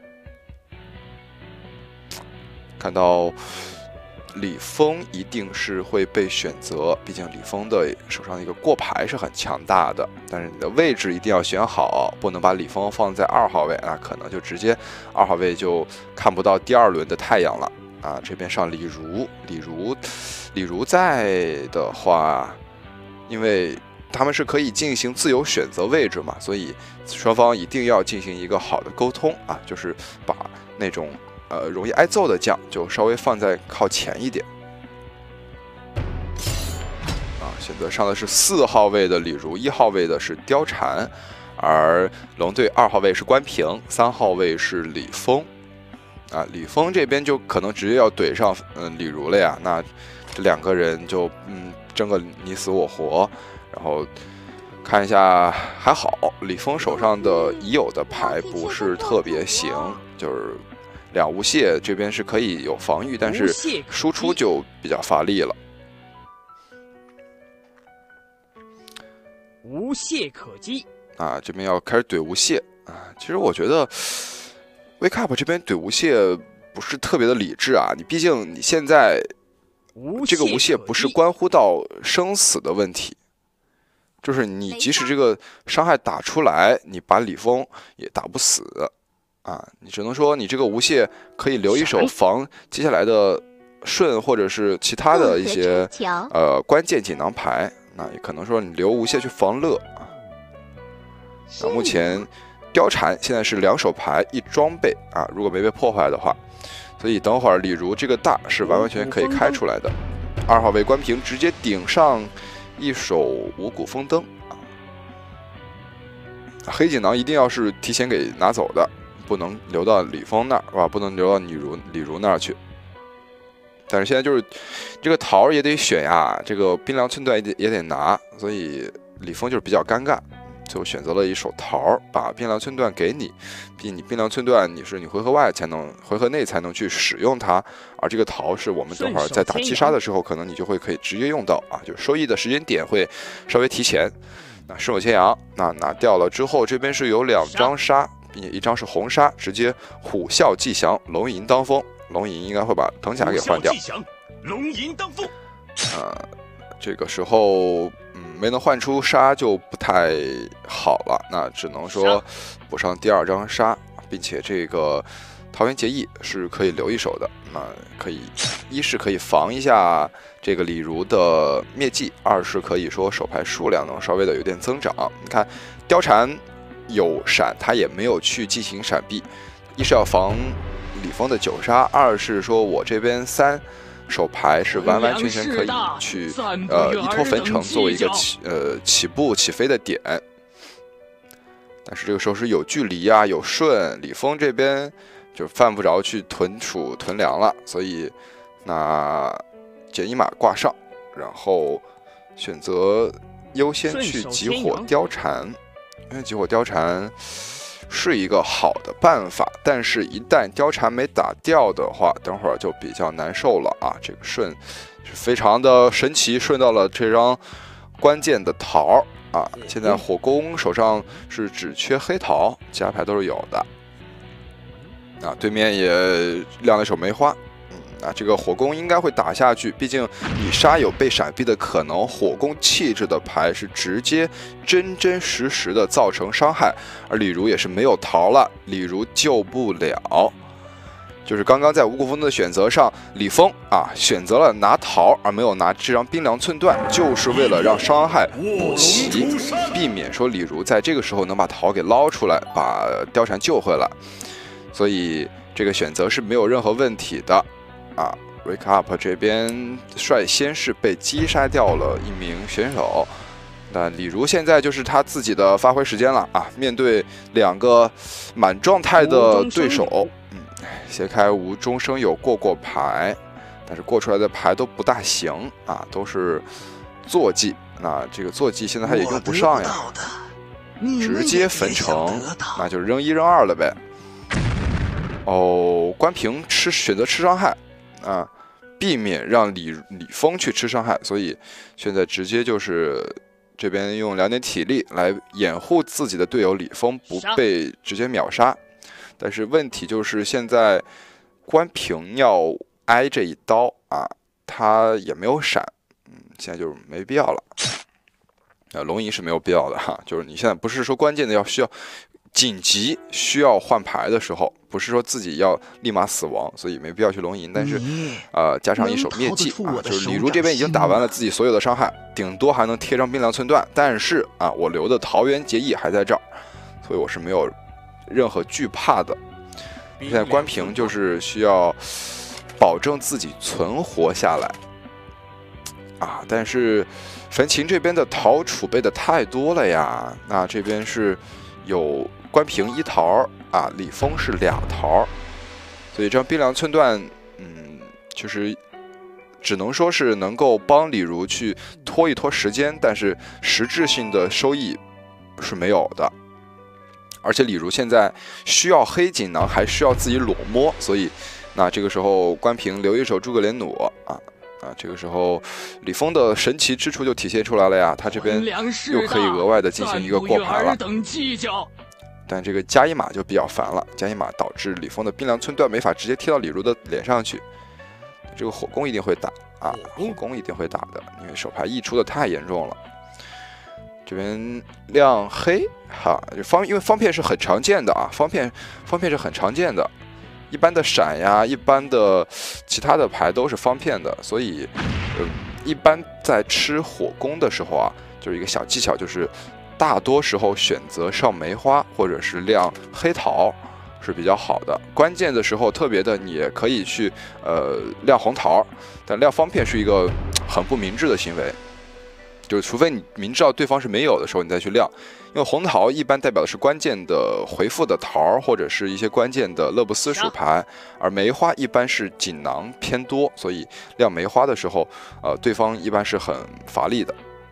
看到李峰一定是会被选择，毕竟李峰的手上的一个过牌是很强大的，但是你的位置一定要选好，不能把李峰放在2号位，那可能就直接2号位就看不到第2轮的太阳了。啊，这边上李儒在的话，因为他们是可以进行自由选择位置嘛，所以双方一定要进行一个好的沟通啊，就是把那种容易挨揍的将就稍微放在靠前一点。啊，选择上的是4号位的李儒，1号位的是貂蝉，而龙队2号位是关平，3号位是李峰。啊，李峰这边就可能直接要怼上李儒了呀，那这2个人就争个你死我活，然后看一下还好，李峰手上的已有的牌不是特别行，就是2无懈这边是可以有防御，但是输出就比较乏力了。 无懈可击啊，这边要开始怼无懈啊，其实我觉得。Wake Up 这边怼无懈不是特别的理智啊，你毕竟你现在这个无懈不是关乎到生死的问题，就是你即使这个伤害打出来，你把李峰也打不死啊，你只能说你这个无懈可以留一手防接下来的顺或者是其他的一些关键锦囊牌，那也可能说你留无懈去防乐啊。那目前。貂蝉现在是2手牌1装备啊，如果没被破坏的话，所以等会儿李儒这个大是完完全全可以开出来的。2号位关平直接顶上一手五谷丰登啊，黑锦囊一定要是提前给拿走的，不能留到李峰那儿，是吧？不能留到李儒那儿去。但是现在就是这个桃也得选呀，这个冰凉村段也得拿，所以李峰就是比较尴尬。就选择了一手桃，把冰凉村段给你，毕竟你冰凉村段你回合内才能去使用它，而这个桃是我们等会儿在打击杀的时候，可能你就可以直接用到啊，就是收益的时间点会稍微提前。那顺手牵羊，那拿掉了之后，这边是有2张杀，并且1张是红杀，直接虎啸吉祥，龙吟当风，龙吟应该会把藤甲给换掉。 龙吟当风。 这个时候没能换出杀就不太好了，那只能说补上第2张杀，并且这个桃园结义是可以留一手的，那可以一是可以防一下这个李儒的灭迹，二是可以说手牌数量能稍微的有点增长。你看貂蝉有闪，他也没有去进行闪避，一是要防李峰的9杀，二是说我这边3。手牌是完完全全可以去一拖汾城作为一个起飞的点，但是这个时候是有距离啊，有顺，李峰这边就犯不着去囤储囤粮了，所以那减1码挂上，然后选择优先去集火貂蝉，因为集火貂蝉。是一个好的办法，但是一旦貂蝉没打掉的话，等会儿就比较难受了啊！这个顺是非常的神奇，顺到了这张关键的桃啊！现在火攻手上是只缺黑桃，其他牌都是有的。啊，对面也亮了一手梅花， 啊，这个火攻应该会打下去，毕竟你杀有被闪避的可能，火攻气质的牌是直接真真实实的造成伤害，而李儒也是没有桃了，李儒救不了。就是刚刚在五谷丰的选择上，李峰啊选择了拿桃而没有拿这张冰凉寸断，就是为了让伤害补齐，避免说李儒在这个时候能把桃给捞出来，把貂蝉救回来。所以这个选择是没有任何问题的啊。Wake Up 这边率先是被击杀掉了一名选手。那李儒现在就是他自己的发挥时间了啊！面对2个满状态的对手，斜开无中生有过牌，但是过出来的牌都不大行啊，都是坐骑。那这个坐骑现在他也用不上呀，直接焚城，那就扔1扔2了呗。哦，关平选择吃伤害啊，避免让李峰去吃伤害，所以现在直接就是这边用2点体力来掩护自己的队友李峰不被直接秒杀。但是问题就是现在关平要挨这一刀啊，他也没有闪，现在就是没必要了。龙吟是没有必要的哈，就是你现在不是说关键的需要紧急需要换牌的时候，不是说自己要立马死亡，所以没必要去龙吟。但是加上一手灭迹啊，就是李儒这边已经打完了自己所有的伤害，顶多还能贴张冰凉寸断，但是啊，我留的桃园结义还在这儿，所以我是没有任何惧怕的。现在关平就是需要保证自己存活下来啊，但是汾秦这边的桃储备的太多了呀，那这边是有关平1桃啊，李峰是2桃，所以这样冰凉寸断，就是只能说是能够帮李儒去拖一拖时间，但是实质性的收益是没有的。而且李儒现在需要黑锦囊，还需要自己裸摸，所以那这个时候关平留一手诸葛连弩啊，这个时候李峰的神奇之处就体现出来了呀，他这边又可以额外的进行一个过牌了。但这个加1码就比较烦了，加1码导致李峰的冰凉寸断没法直接贴到李儒的脸上去。这个火攻一定会打啊，火攻一定会打的，因为手牌溢出的太严重了。这边亮黑哈，因为方片是很常见的啊，方片是很常见的，一般的闪呀，一般的其他的牌都是方片的，所以一般在吃火攻的时候啊，就是一个小技巧，就是大多时候选择上梅花或者是亮黑桃是比较好的，关键的时候特别的你也可以去亮红桃，但亮方片是一个很不明智的行为。就是除非你明知道对方是没有的时候，你再去亮，因为红桃一般代表的是关键的回复的桃，或者是一些关键的乐不思蜀牌，而梅花一般是锦囊偏多，所以亮梅花的时候，对方一般是很乏力的。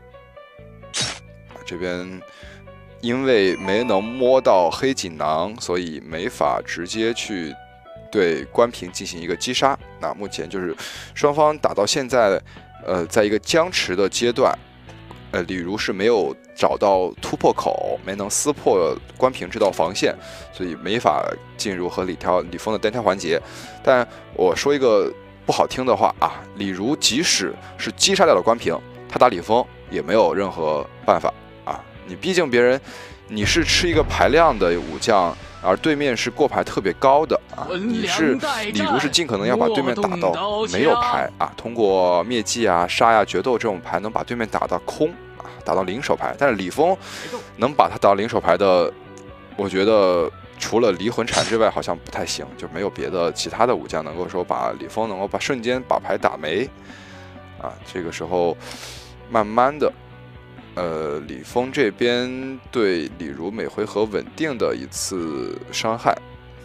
这边因为没能摸到黑锦囊，所以没法直接去对关平进行一个击杀。那目前就是双方打到现在，在一个僵持的阶段。李儒是没有找到突破口，没能撕破关平这道防线，所以没法进入和李峰的单挑环节。但我说一个不好听的话啊，李儒即使是击杀掉了关平，他打李峰也没有任何办法啊。你毕竟别人你是吃一个排量的武将，而对面是过牌特别高的啊，李儒是尽可能要把对面打到没有牌啊，通过灭迹啊、杀呀、决斗这种牌能把对面打到空啊，打到零手牌。但是李峰能把他打到零手牌的，我觉得除了离魂铲之外，好像不太行，就没有别的其他的武将能够说把李峰能够瞬间把牌打没啊。这个时候慢慢的。李峰这边对李儒每回合稳定的一次伤害。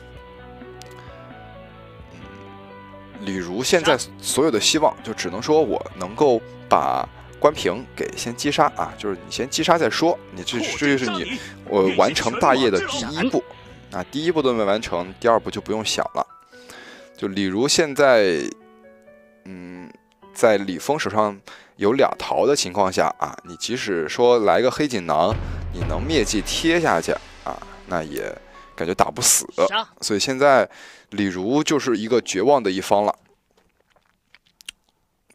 李儒现在所有的希望就只能说我能够把关平给先击杀啊，就是你先击杀再说，这就是你完成大业的第一步啊，第一步都没完成，第2步就不用想了。就李儒现在，在李峰手上有2桃的情况下啊，你即使说来个黑锦囊，你能灭迹贴下去啊，那也感觉打不死。所以现在李儒就是一个绝望的一方了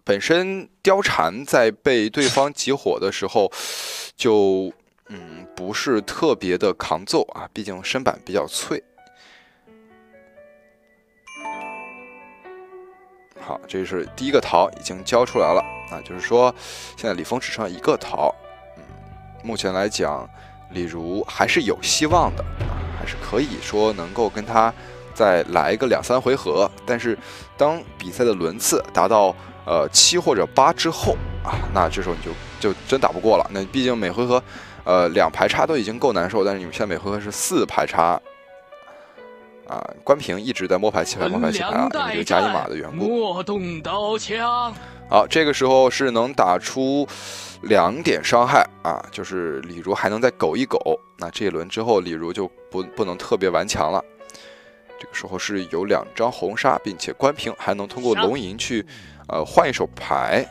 本身貂蝉在被对方集火的时候，就不是特别的抗揍啊，毕竟身板比较脆。好，这是第一个桃已经交出来了啊，就是说现在李峰只剩一个桃。目前来讲，李儒还是有希望的啊，还是可以说能够跟他再来一个2、3回合。但是当比赛的轮次达到7或者8之后啊，那这时候你就真打不过了。那毕竟每回合2排差都已经够难受，但是你们现在每回合是4排差。啊，关平一直在摸牌弃牌啊，因为这个加一码的缘故。 莫动刀枪。 好，这个时候是能打出2点伤害啊，就是李儒还能再苟一苟。那这一轮之后，李儒就不能特别顽强了。这个时候是有2张红杀，并且关平还能通过龙吟去换一手牌。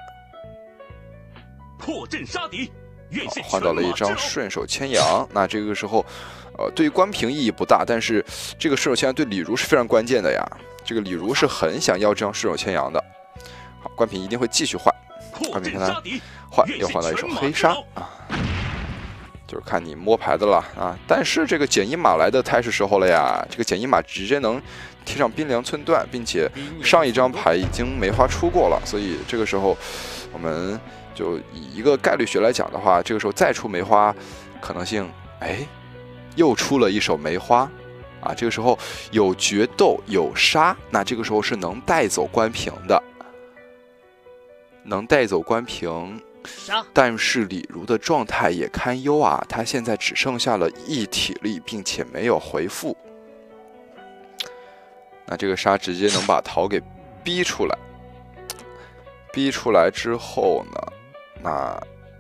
破阵杀敌， 换到了一张顺手牵羊。那这个时候。对于关平意义不大，但是这个顺手牵羊对李儒是非常关键的呀。这个李儒是很想要这样顺手牵羊的。好，关平一定会继续换。关平看他换，又换到一手黑杀啊，就是看你摸牌的了啊。但是这个减一码来的太是时候了呀，这个减一码直接能贴上冰凉寸断，并且上一张牌已经梅花出过了，所以这个时候我们就以一个概率学来讲的话，这个时候再出梅花可能性，又出了一手梅花，啊，这个时候有决斗有杀，那这个时候是能带走关平的，能带走关平。但是李儒的状态也堪忧啊，他现在只剩下了1体力，并且没有回复。那这个杀直接能把桃给逼出来，逼出来之后呢，那。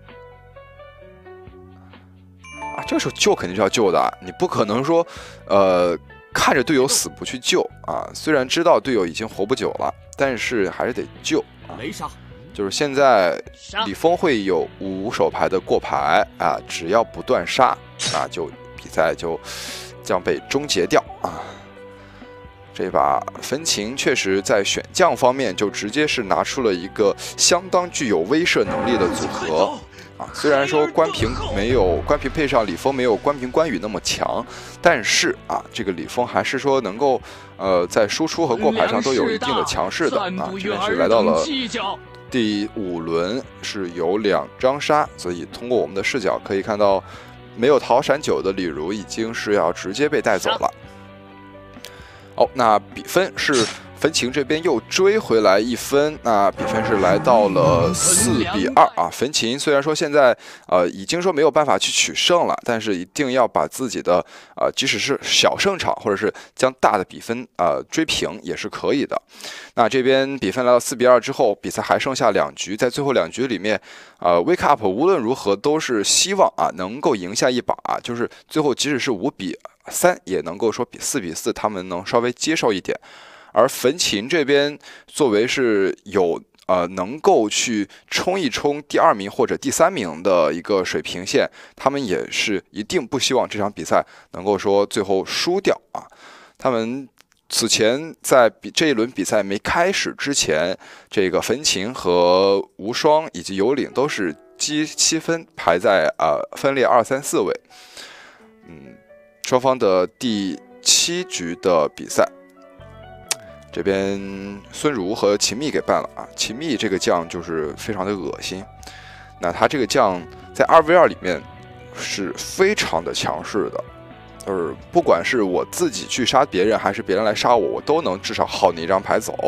这个时候救肯定是要救的啊，你不可能说，看着队友死不去救啊。虽然知道队友已经活不久了，但是还是得救啊。就是现在李峰会有5手牌的过牌啊，只要不断杀，那就比赛就将被终结掉啊。这把焚琴确实在选将方面就直接是拿出了一个相当具有威慑能力的组合。虽然说关平配上李峰没有关平关羽那么强，但是啊，这个李峰还是说能够在输出和过牌上都有一定的强势的啊。这边是来到了第5轮，是有2张杀，所以通过我们的视角可以看到，没有逃闪9的李儒已经是要直接被带走了。好，那比分是。焚琴这边又追回来1分，那比分是来到了4比2啊。焚琴虽然说现在已经说没有办法去取胜了，但是一定要把自己的即使是小胜场或者是将大的比分追平也是可以的。那这边比分来到4比2之后，比赛还剩下2局，在最后2局里面，Wake Up 无论如何都是希望能够赢下一把，就是最后即使是5比3，也能够说比4比4他们能稍微接受一点。而焚琴这边作为是有能够去冲一冲第2名或者第3名的一个水平线，他们也是一定不希望这场比赛能够说最后输掉啊。他们此前在这一轮比赛没开始之前，这个焚琴和无双以及有领都是积7分，排在分列2、3、4位。双方的第7局的比赛。这边孙儒和秦宓给办了啊，秦宓这个将就是非常的恶心。那他这个将在2v2里面是非常的强势的，就是不管是我自己去杀别人，还是别人来杀我，我都能至少耗你1张牌走。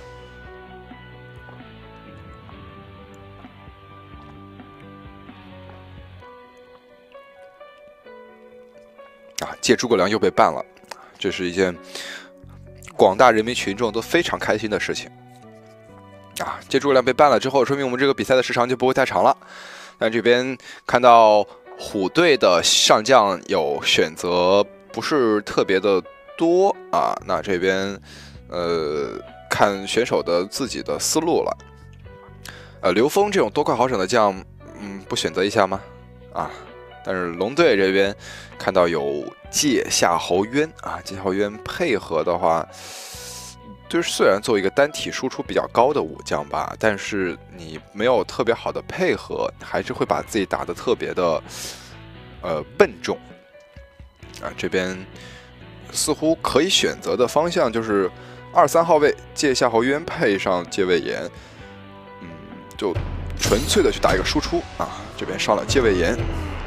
借诸葛亮又被办了，这是一件广大人民群众都非常开心的事情啊！借诸葛亮被办了之后，说明我们这个比赛的时长就不会太长了。但这边看到虎队的上将有选择不是特别的多啊，那这边看选手的自己的思路了。刘峰这种多快好省的将，不选择一下吗？啊！但是龙队这边看到有借夏侯渊啊，借夏侯渊配合的话， 就是虽然作为一个单体输出比较高的武将吧，但是你没有特别好的配合，还是会把自己打得特别的笨重啊。这边似乎可以选择的方向就是2、3号位借夏侯渊配上借魏延，就纯粹的去打一个输出啊。这边上了借魏延，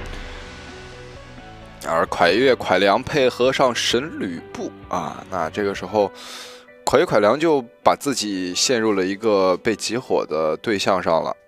而蒯越、蒯良配合上神吕布啊，那这个时候蒯越、蒯良就把自己陷入了一个被集火的对象上了。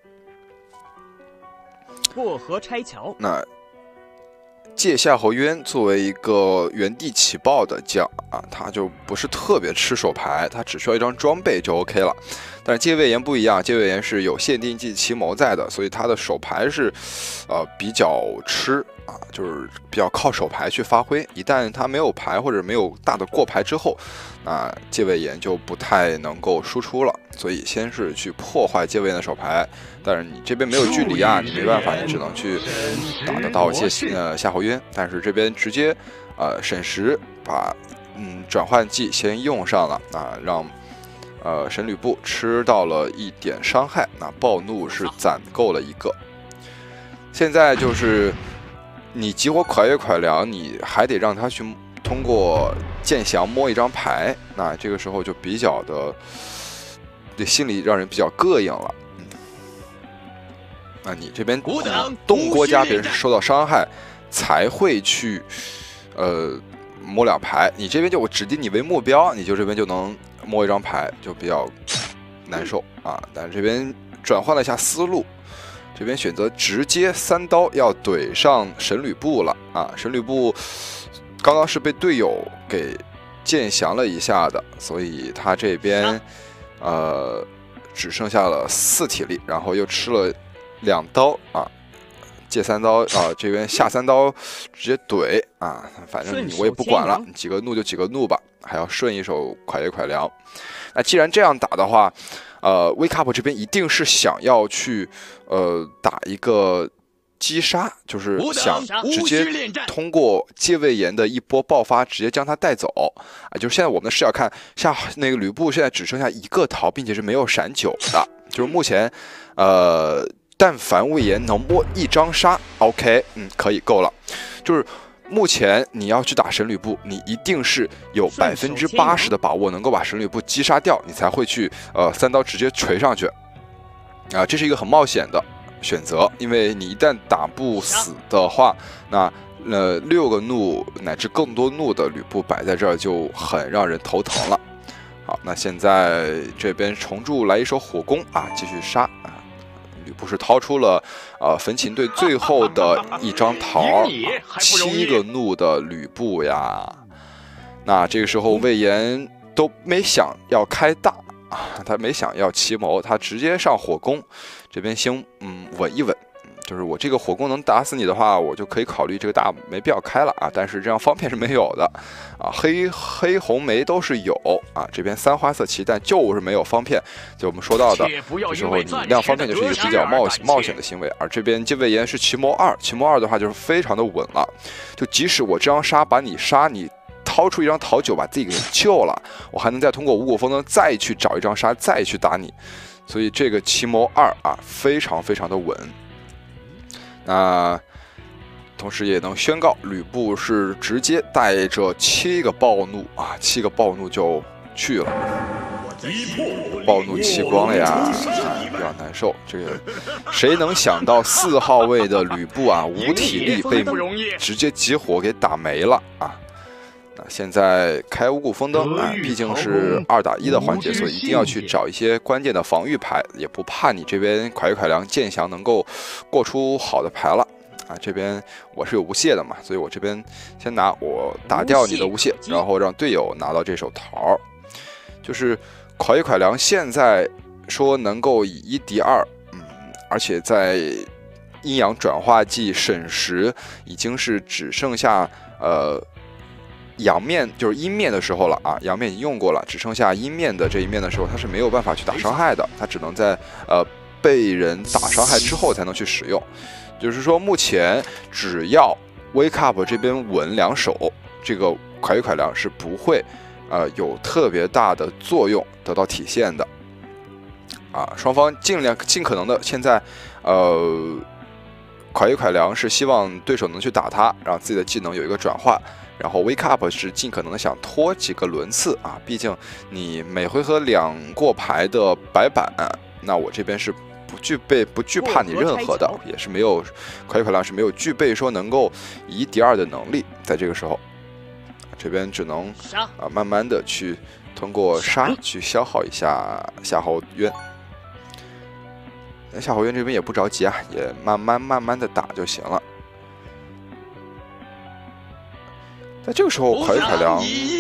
过河拆桥。 那借夏侯渊作为一个原地起爆的将啊，他就不是特别吃手牌，他只需要一张装备就 OK 了。但是借魏延不一样，借魏延是有限定技奇谋在的，所以他的手牌是比较吃啊，就是比较靠手牌去发挥。一旦他没有牌或者没有大的过牌之后，那借魏延就不太能够输出了。所以先是去破坏借魏延的手牌，但是你这边没有距离啊，你没办法，你只能去打得到夏侯渊。但是这边直接沈石把转换技先用上了啊，让神吕布吃到了1点伤害，那暴怒是攒够了1个。现在就是你激活蒯越、蒯良，你还得让他去通过剑降摸一张牌，那这个时候就比较的对心里让人比较膈应了。那你这边动郭嘉，别人是受到伤害才会去摸2牌，你这边就我指定你为目标，你就这边就能摸一张牌，就比较难受啊。但是这边转换了一下思路，这边选择直接3刀要怼上神吕布了啊。神吕布刚刚是被队友给剑降了一下的，所以他这边只剩下了4体力，然后又吃了2刀啊。借3刀啊，这边下3刀直接怼啊，反正我也不管了，几个怒就几个怒吧，还要顺一手蒯越、蒯良。那既然这样打的话，威卡普这边一定是想要去打一个击杀，就是想直接通过借魏延的一波爆发，直接将他带走啊。就是现在我们的视角看，像那个吕布现在只剩下1个逃，并且是没有闪9的，就是目前但凡魏延能摸1张杀 ，OK， 可以够了。就是目前你要去打神吕布，你一定是有80%的把握能够把神吕布击杀掉，你才会去3刀直接锤上去啊。这是一个很冒险的选择，因为你一旦打不死的话，那6个怒乃至更多怒的吕布摆在这儿就很让人头疼了。好，那现在这边重铸来一手火攻啊，继续杀啊。吕布是掏出了焚琴队最后的一张桃，7个怒的吕布呀。那这个时候魏延都没想要开大啊，他没想要奇谋，他直接上火攻。这边先稳一稳，就是我这个火攻能打死你的话，我就可以考虑这个大没必要开了啊。但是这样方片是没有的啊，黑红梅都是有啊。这边3花色旗，但就是没有方片。就我们说到的，这时候你亮方片就是一个比较冒险的行为。而这边借魏延是奇谋2，奇谋2的话就是非常的稳了。就即使我这张杀把你杀，你掏出一张桃9把自己给救了，我还能再通过五谷丰登再去找一张杀，再去打你。所以这个奇谋2啊，非常非常的稳。那同时也能宣告，吕布是直接带着7个暴怒啊，7个暴怒就去了，暴怒气光了呀，比较难受。这个谁能想到4号位的吕布啊，无体力被直接集火给打没了啊！那现在开五谷丰登啊，毕竟是2打1的环节，所以一定要去找一些关键的防御牌，也不怕你这边蒯越、蒯良、剑降能够过出好的牌了啊。这边我是有无懈的嘛，所以我这边先拿我打掉你的无懈，然后让队友拿到这手桃。就是蒯越、蒯良现在说能够以1敌2，而且在阴阳转化技审时已经是只剩下阳面就是阴面的时候了啊，阳面已经用过了，只剩下阴面的这一面的时候，它是没有办法去打伤害的，它只能在被人打伤害之后才能去使用。就是说，目前只要 Wake Up 这边稳2手，这个蒯越、蒯良是不会有特别大的作用得到体现的。双方尽可能的现在，蒯一蒯良是希望对手能去打他，让自己的技能有一个转化。然后 Wake Up 是尽可能的想拖几个轮次毕竟你每回合2过牌的白板，那我这边是不惧怕你任何的，也是没有蒯一蒯良是没有具备说能够以1敌2的能力，在这个时候，这边只能慢慢的去通过杀去消耗一下夏侯渊。夏侯渊这边也不着急也慢慢的打就行了。在这个时候，蒯一蒯良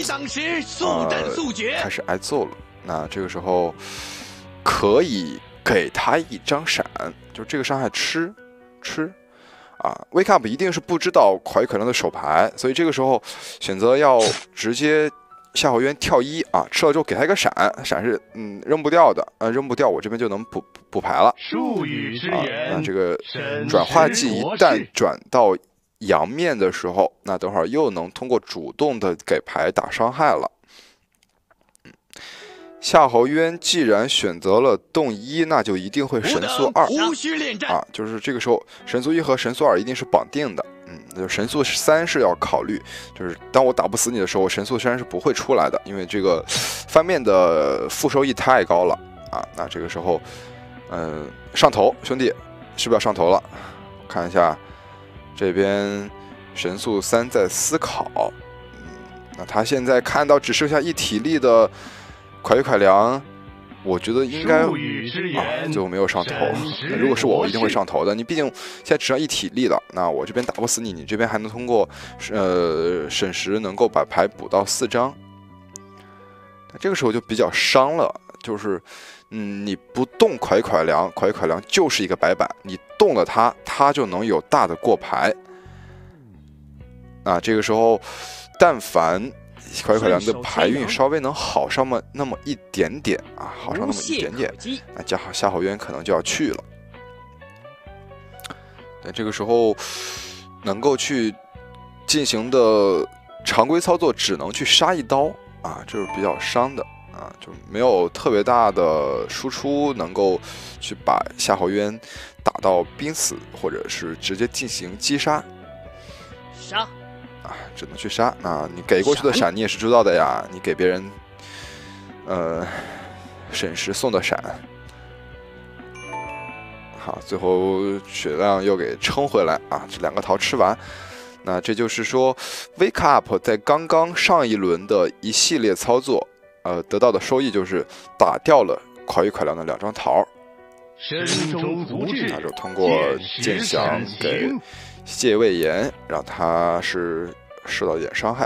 开始挨揍了。那这个时候可以给他一张闪，就这个伤害吃。Wake Up 一定是不知道蒯一蒯良的手牌，所以这个时候选择要直接夏侯渊跳1吃了之后给他一个闪是扔不掉的，扔不掉我这边就能补牌了。 术语之言， 那这个转化技一旦转到阳面的时候，那等会儿又能通过主动的给牌打伤害了。夏侯渊既然选择了动1，那就一定会神速2就是这个时候神速1和神速2一定是绑定的。就神速3是要考虑，就是当我打不死你的时候，神速3是不会出来的，因为这个翻面的负收益太高了那这个时候，上头兄弟是不是要上头了？看一下这边神速3在思考，那他现在看到只剩下1体力的蒯一蒯良，我觉得应该最后没有上头。如果是我一定会上头的。你毕竟现在只剩1体力了，那我这边打不死你，你这边还能通过审时能够把牌补到4张。那这个时候就比较伤了，就是你不动蒯一蒯良，蒯一蒯良就是一个白板，你动了他，他就能有大的过牌。这个时候但凡蒯一蒯良的牌运稍微能好上那么一点点好上那么一点点，那夏侯渊可能就要去了。但这个时候能够去进行的常规操作只能去杀1刀这是比较伤的就没有特别大的输出能够去把夏侯渊打到濒死，或者是直接进行击杀。只能去杀。那你给过去的闪你也是知道的呀，你给别人审时送的闪。好，最后血量又给撑回来这2个桃吃完。那这就是说 Wake Up 在刚刚上一轮的一系列操作得到的收益就是打掉了蒯一蒯良的2张桃。那就通过剑翔给谢魏延，让他是受到一点伤害。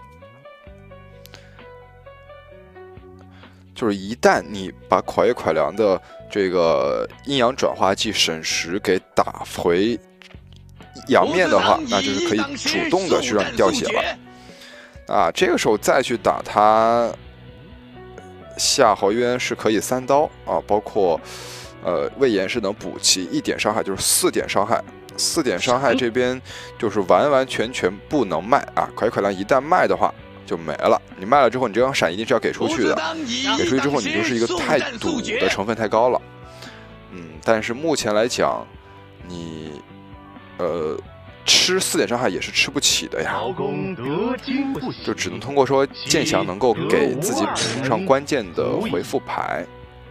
就是一旦你把蒯一蒯良的这个阴阳转化技审时给打回阳面的话，那就是可以主动的去让你掉血了。这个时候再去打他，夏侯渊是可以3刀包括魏延是能补齐1点伤害，就是4点伤害。4点伤害这边就是完完全全不能卖蒯一蒯良一旦卖的话就没了。你卖了之后，你这张闪一定是要给出去的，给出去之后你就是一个太赌的成分太高了。但是目前来讲，你吃4点伤害也是吃不起的呀，就只能通过说剑翔能够给自己补上关键的回复牌。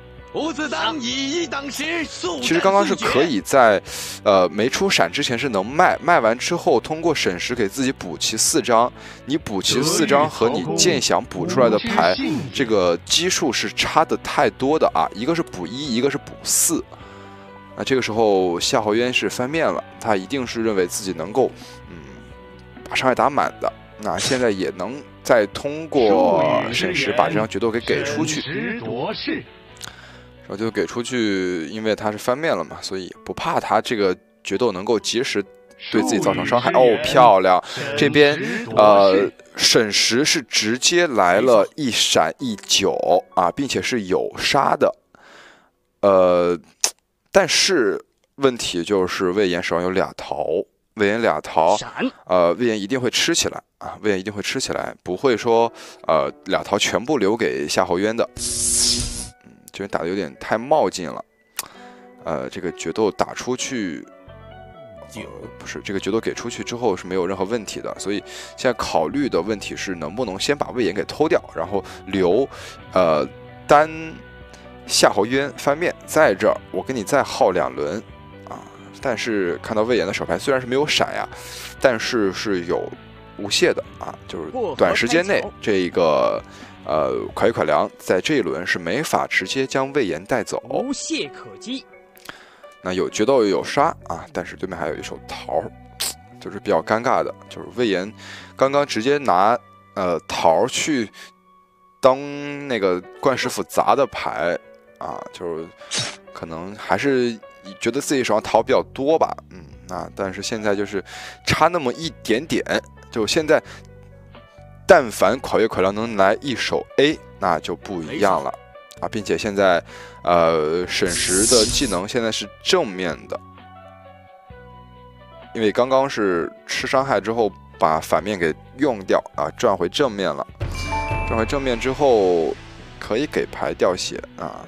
其实刚刚是可以在没出闪之前是能卖完之后通过审时给自己补齐4张，你补齐4张和你剑翔补出来的牌这个基数是差的太多的一个是补1，一个是补4。那这个时候夏侯渊是翻面了，他一定是认为自己能够把伤害打满的，那现在也能再通过审时把这张决斗给出去。然后就给出去，因为他是翻面了嘛，所以不怕他这个决斗能够及时对自己造成伤害。漂亮！这边审时是直接来了1闪19并且是有杀的。但是问题就是魏延手上有2桃， 魏延俩桃， 闪， 魏延一定会吃起来啊，魏延一定会吃起来，不会说俩桃全部留给夏侯渊的。这边打的有点太冒进了，这个决斗打出去。不是这个决斗给出去之后是没有任何问题的，所以现在考虑的问题是能不能先把魏延给偷掉，然后留单夏侯渊翻面，在这儿我给你再耗2轮啊。但是看到魏延的手牌虽然是没有闪呀，但是是有无懈的啊，就是短时间内这个蒯越蒯良在这一轮是没法直接将魏延带走， 无懈可击。 那有决斗有杀啊，但是对面还有一手桃，就是比较尴尬的，就是魏延刚刚直接拿桃去当那个冠师傅砸的牌啊，就是可能还是觉得自己手上桃比较多吧，但是现在就是差那么一点点，就现在但凡蒯越蒯良能来一手 A， 那就不一样了。啊，并且现在，沈石的技能现在是正面的，因为刚刚是吃伤害之后把反面给用掉啊，转回正面了。转回正面之后可以给牌掉血啊，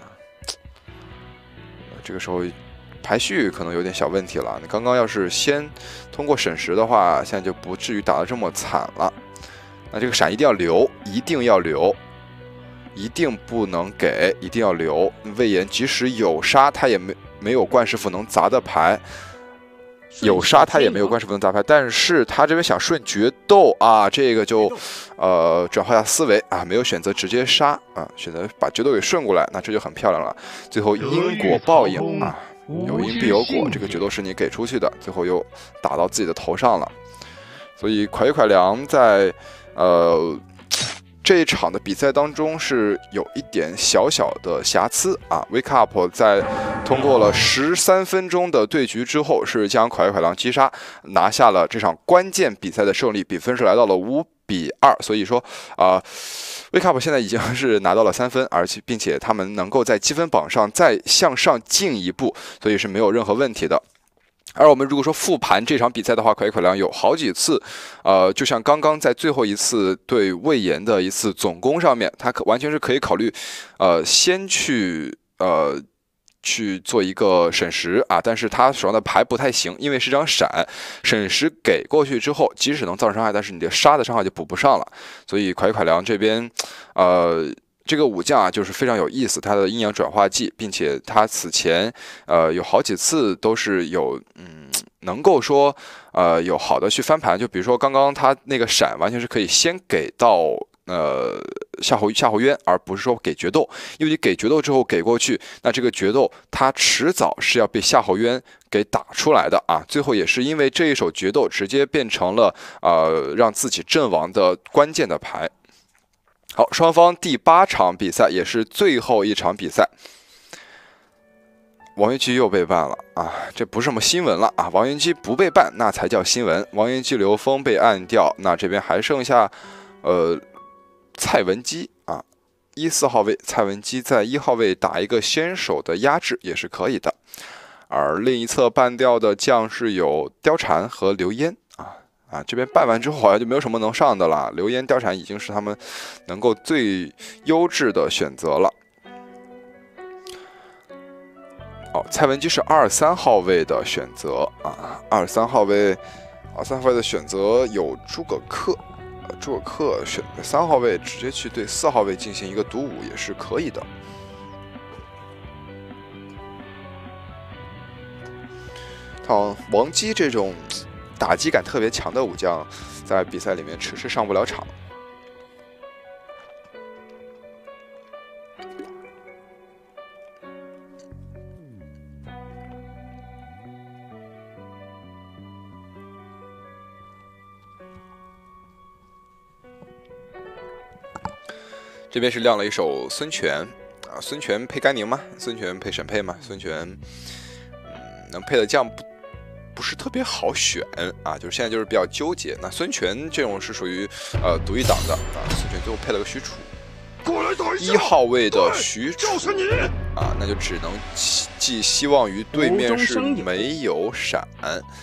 这个时候排序可能有点小问题了。你刚刚要是先通过沈石的话，现在就不至于打得这么惨了。那这个闪一定要留，一定要留。一定不能给，一定要留。魏延即使有杀，他也没有冠师傅能砸的牌，有杀他也没有冠师傅能砸牌。但是他这边想顺决斗啊，这个就转化一下思维啊，没有选择直接杀啊，选择把决斗给顺过来，那这就很漂亮了。最后因果报应啊，有因必有果，这个决斗是你给出去的，最后又打到自己的头上了。所以蒯越蒯良在这一场的比赛当中是有一点小小的瑕疵啊。Wake Up 在通过了13分钟的对局之后，是将蒯越蒯良击杀，拿下了这场关键比赛的胜利，比分是来到了5-2。所以说Wake Up 现在已经是拿到了3分，并且他们能够在积分榜上再向上进一步，所以是没有任何问题的。而我们如果说复盘这场比赛的话，蒯越蒯良有好几次，就像刚刚在最后一次对魏延的一次总攻上面，他完全是可以考虑，先去做一个沈石啊，但是他手上的牌不太行，因为是张闪，沈石给过去之后，即使能造成伤害，但是你的杀的伤害就补不上了，所以蒯越蒯良这边，这个武将啊，就是非常有意思，他的阴阳转化技，并且他此前有好几次都是有能够说有好的去翻盘，就比如说刚刚他那个闪完全是可以先给到夏侯渊，而不是说给决斗，因为你给决斗之后给过去，那这个决斗他迟早是要被夏侯渊给打出来的啊。最后也是因为这一手决斗直接变成了让自己阵亡的关键的牌。好，双方第8场比赛也是最后一场比赛，王云基又被ban了啊！这不是什么新闻了啊！王云基不被ban那才叫新闻。王云基、刘峰被按掉，那这边还剩下蔡文姬啊，14号位蔡文姬在1号位打一个先手的压制也是可以的。而另一侧ban掉的将是有貂蝉和刘焉这边办完之后好像就没有什么能上的了，刘焉、貂蝉已经是他们能够最优质的选择了。蔡文姬是23号位的选择啊，23号位的选择有诸葛恪，诸葛恪选3号位直接去对4号位进行一个独舞也是可以的。像王姬这种打击感特别强的武将，在比赛里面迟迟上不了场。这边是亮了一手孙权孙权配甘宁吗？孙权配沈配吗？孙权，能配的将不是特别好选啊，就是现在就是比较纠结。那孙权这种是属于独一档的啊，孙权最后配了个许褚，1号位的许褚那就只能寄希望于对面是没有闪。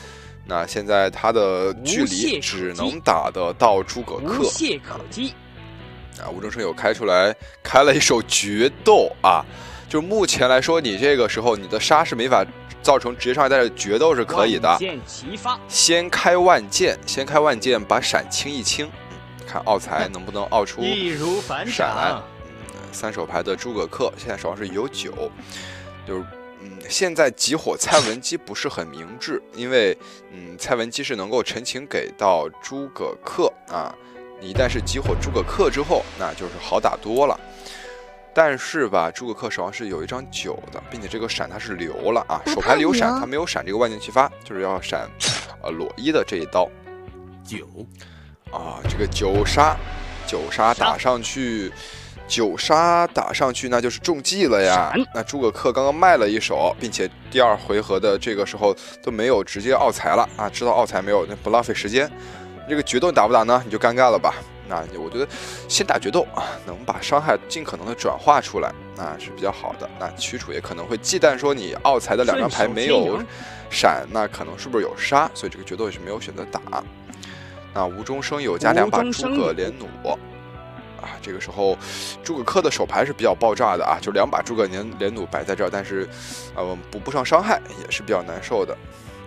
那现在他的距离只能打得到诸葛恪， 无懈可击。 吴中生有开出来，开了一手决斗啊！就目前来说，你这个时候你的杀是没法造成直接伤害，但是决斗是可以的。先开万箭，把闪清一清，看奥才能不能奥出闪来。3手牌的诸葛恪现在手上是有9，就是现在集火蔡文姬不是很明智，因为蔡文姬是能够陈情给到诸葛恪啊。你一旦是集火诸葛恪之后，那就是好打多了。但是吧，诸葛恪手上是有一张9的，并且这个闪它是留了啊，手牌留闪，它没有闪这个万箭齐发，就是要闪裸一的这一刀。 9 啊，这个9杀打上去，9杀打上去，那就是中计了呀。那诸葛恪刚刚卖了一手，并且第2回合的这个时候都没有直接奥才了啊，知道奥才没有，那不浪费时间。这个决斗打不打呢？你就尴尬了吧？那我觉得先打决斗啊，能把伤害尽可能的转化出来，那是比较好的。那许褚也可能会忌惮说你奥才的2张牌没有闪，那可能是不是有杀？所以这个决斗也是没有选择打。那无中生有加2把诸葛连弩啊，这个时候诸葛恪的手牌是比较爆炸的啊，就2把诸葛连弩摆在这儿，但是补不上伤害也是比较难受的。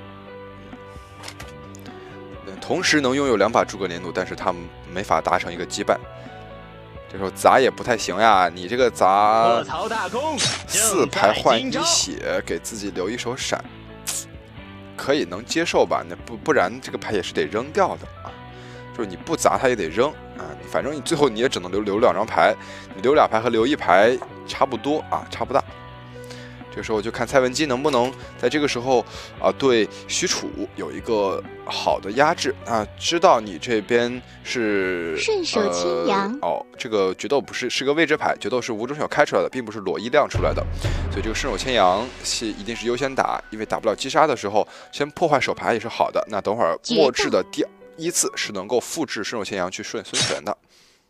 同时能拥有2把诸葛连弩，但是他们没法达成一个羁绊。这时候砸也不太行呀，你这个砸4牌换1血，给自己留一手闪，可以能接受吧？那不然这个牌也是得扔掉的啊。就是你不砸它也得扔啊，反正你最后你也只能留2张牌，你留2牌和留1牌差不多啊，差不大。这个时候就看蔡文姬能不能在这个时候对许褚有一个好的压制啊，知道你这边是顺手牵羊这个决斗不是个位置牌，决斗是吴中生开出来的，并不是裸一亮出来的，所以这个顺手牵羊一定是优先打，因为打不了击杀的时候，先破坏手牌也是好的。那等会儿末智的第1次是能够复制顺手牵羊去顺孙权的。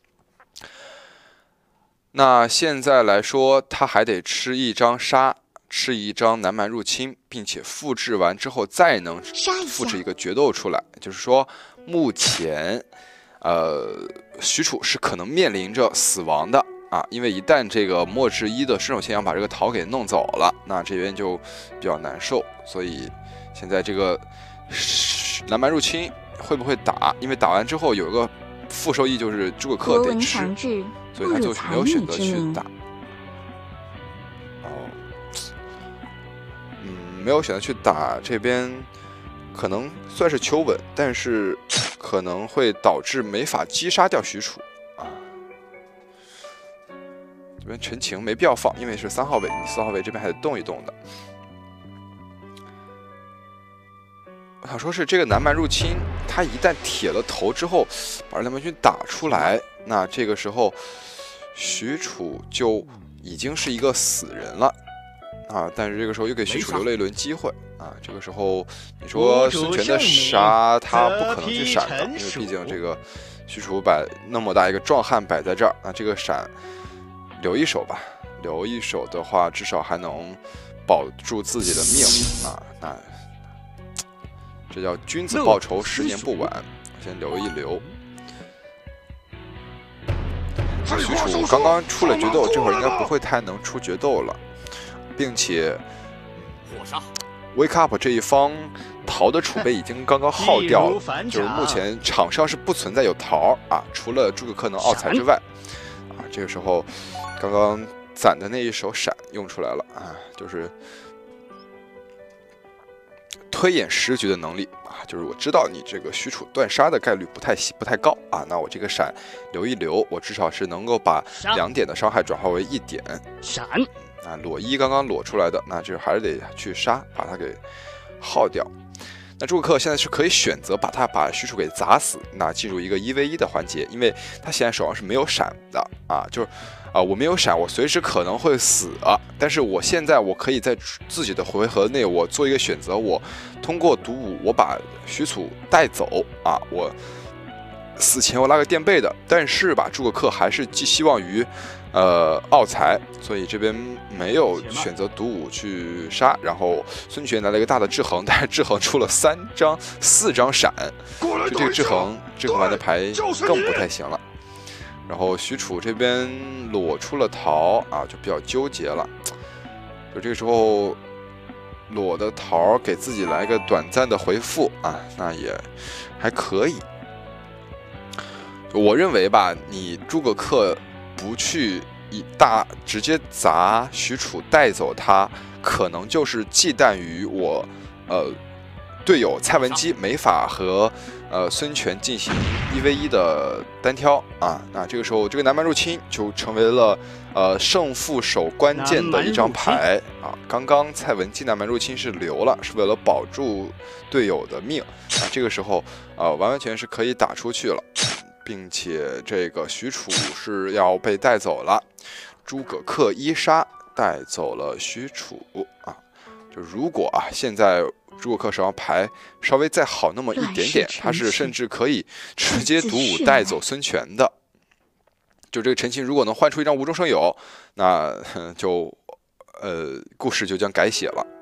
那现在来说，他还得吃1张杀。吃1张南蛮入侵，并且复制完之后再能复制一个决斗出来，就是说目前许褚是可能面临着死亡的啊，因为一旦这个末智1的顺手牵羊把这个桃给弄走了，那这边就比较难受。所以现在这个南蛮入侵会不会打？因为打完之后有一个副收益就是诸葛恪得吃，所以他就没有选择去打。没有选择去打，这边可能算是求稳，但是可能会导致没法击杀掉许褚啊。这边陈情没必要放，因为是3号位，你4号位这边还得动一动的。我想说是这个南蛮入侵，他一旦铁了头之后，把南蛮军打出来，那这个时候许褚就已经是一个死人了。但是这个时候又给许褚留了一轮机会啊！这个时候你说孙权的杀他不可能去闪的，因为毕竟这个许褚把那么大一个壮汉摆在这儿，那这个闪留1手吧，留1手的话至少还能保住自己的命啊！那这叫君子报仇10年不晚，先留一留。许褚刚刚出了决斗，这会儿应该不会太能出决斗了。并且，Wake Up 这一方桃的储备已经刚刚耗掉了，就是目前场上是不存在有桃啊，除了诸葛恪能奥才之外，啊，这个时候刚刚攒的那一手闪用出来了啊，就是推演10局的能力啊，就是我知道你这个许褚断杀的概率不太高啊，那我这个闪留一留，我至少是能够把2点的伤害转化为1点闪。 啊，裸1刚刚裸出来的，那这还是得去杀，把它给耗掉。那诸葛恪现在是可以选择把许褚给砸死，那进入一个1v1的环节，因为他现在手上是没有闪的啊，就是我没有闪，我随时可能会死但是我现在我可以在自己的回合内，我做一个选择，我通过赌5，我把许褚带走啊，我死前我拉个垫背的，但是吧，诸葛恪还是寄希望于奥才，所以这边没有选择独武去杀，然后孙权来了一个大的制衡，但是制衡出了4张闪，就这个制衡完的牌更不太行了。然后许褚这边裸出了桃啊，就比较纠结了。就这个时候裸的桃给自己来个短暂的回复啊，那也还可以。我认为吧，你诸葛恪不去直接砸许褚带走他，可能就是忌惮于我队友蔡文姬没法和孙权进行1v1的单挑啊。那这个时候这个南蛮入侵就成为了胜负手关键的一张牌啊。刚刚蔡文姬南蛮入侵是留了，是为了保住队友的命啊。这个时候完全是可以打出去了。并且这个许褚是要被带走了，诸葛恪1杀带走了许褚啊。就如果现在诸葛恪手上牌稍微再好那么一点点，他是甚至可以直接独武带走孙权的。就这个陈情如果能换出一张无中生有，那就故事就将改写了。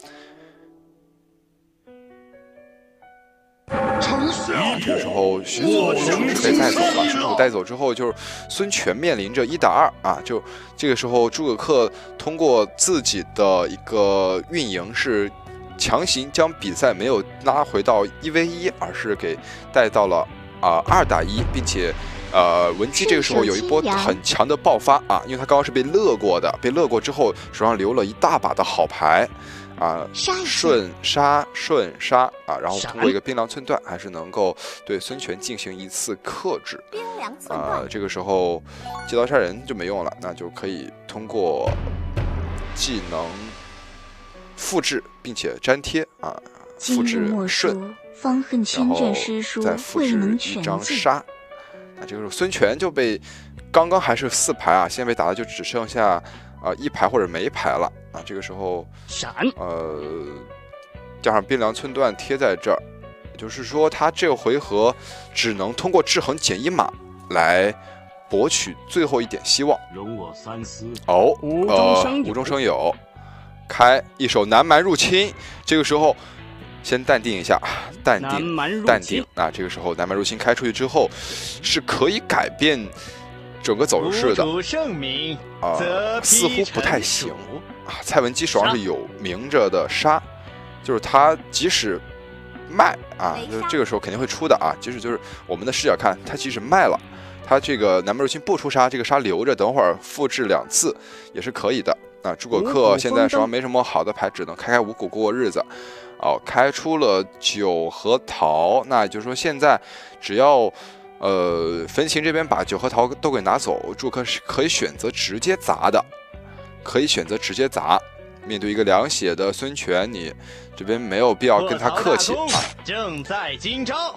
这个时候许褚被带走了，许褚带走之后，就是孙权面临着1打2啊。就这个时候，诸葛恪通过自己的一个运营是强行将比赛没有拉回到1v1，而是给带到了2打1，并且文姬这个时候有一波很强的爆发啊，因为他刚刚是被勒过的，被勒过之后手上留了一大把的好牌。顺杀啊，然后通过一个冰凉寸断，还是能够对孙权进行一次克制。这个时候借刀杀人就没用了，那就可以通过技能复制并且粘贴啊，复制顺，然后再复制一张杀。那这个时候孙权就被刚刚还是4牌啊，现在被打的就只剩下1牌或者没牌了啊。这个时候闪加上冰凉寸断贴在这儿，也就是说他这个回合只能通过制衡减1码来博取最后一点希望。 容我三思。 无中生有，开一手南蛮入侵。这个时候先淡定一下，淡定啊！这个时候南蛮入侵开出去之后，是可以改变整个走势的似乎不太行啊。蔡文姬手上是有明着的杀，就是他即使卖啊，就这个时候肯定会出的啊。即使就是我们的视角看，他即使卖了，他这个南蛮入侵不出杀，这个杀留着，等会儿复制2次也是可以的。啊，诸葛恪现在手上没什么好的牌，只能开五谷过日子。开出了9和桃，那也就是说现在只要焚琴这边把9和桃都给拿走，诸葛恪是可以选择直接砸的，面对一个凉血的孙权，你这边没有必要跟他客气啊。 正在今朝，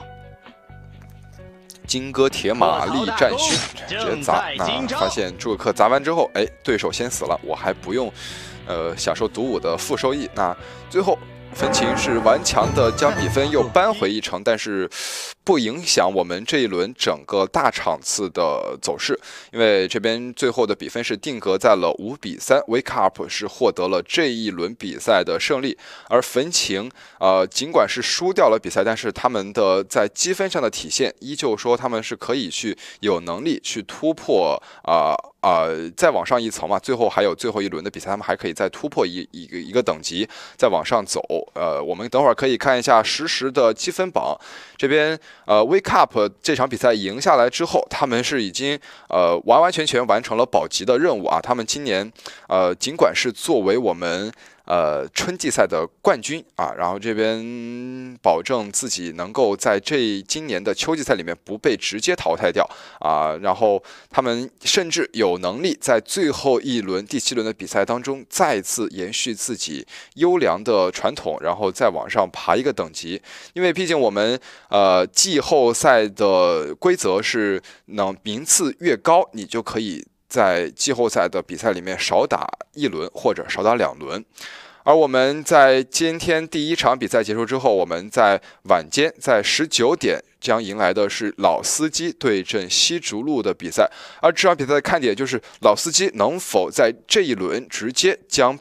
金戈铁马力战勋，直接砸。那发现诸葛恪砸完之后，对手先死了，我还不用享受独武的负收益。那最后焚琴是顽强的将比分又扳回一城，但是不影响我们这一轮整个大场次的走势，因为这边最后的比分是定格在了5比3 ，Wake Up 是获得了这一轮比赛的胜利，而焚琴尽管是输掉了比赛，但是他们的在积分上的体现依旧说他们是可以去有能力去突破再往上一层嘛，最后还有最后一轮的比赛，他们还可以再突破一个等级，再往上走。我们等会儿可以看一下实时的积分榜，这边Wake Up 这场比赛赢下来之后，他们是已经完全完成了保级的任务啊。他们今年尽管是作为我们春季赛的冠军啊，然后这边保证自己能够在今年的秋季赛里面不被直接淘汰掉啊，然后他们甚至有能力在最后一轮第7轮的比赛当中再次延续自己优良的传统，然后再往上爬一个等级，因为毕竟我们季后赛的规则是名次越高，你就可以在季后赛的比赛里面少打1轮或者少打2轮。而我们在今天第1场比赛结束之后，我们在晚间在19点将迎来的是老司机对阵西竹路的比赛，而这场比赛的看点就是老司机能否在这一轮直接将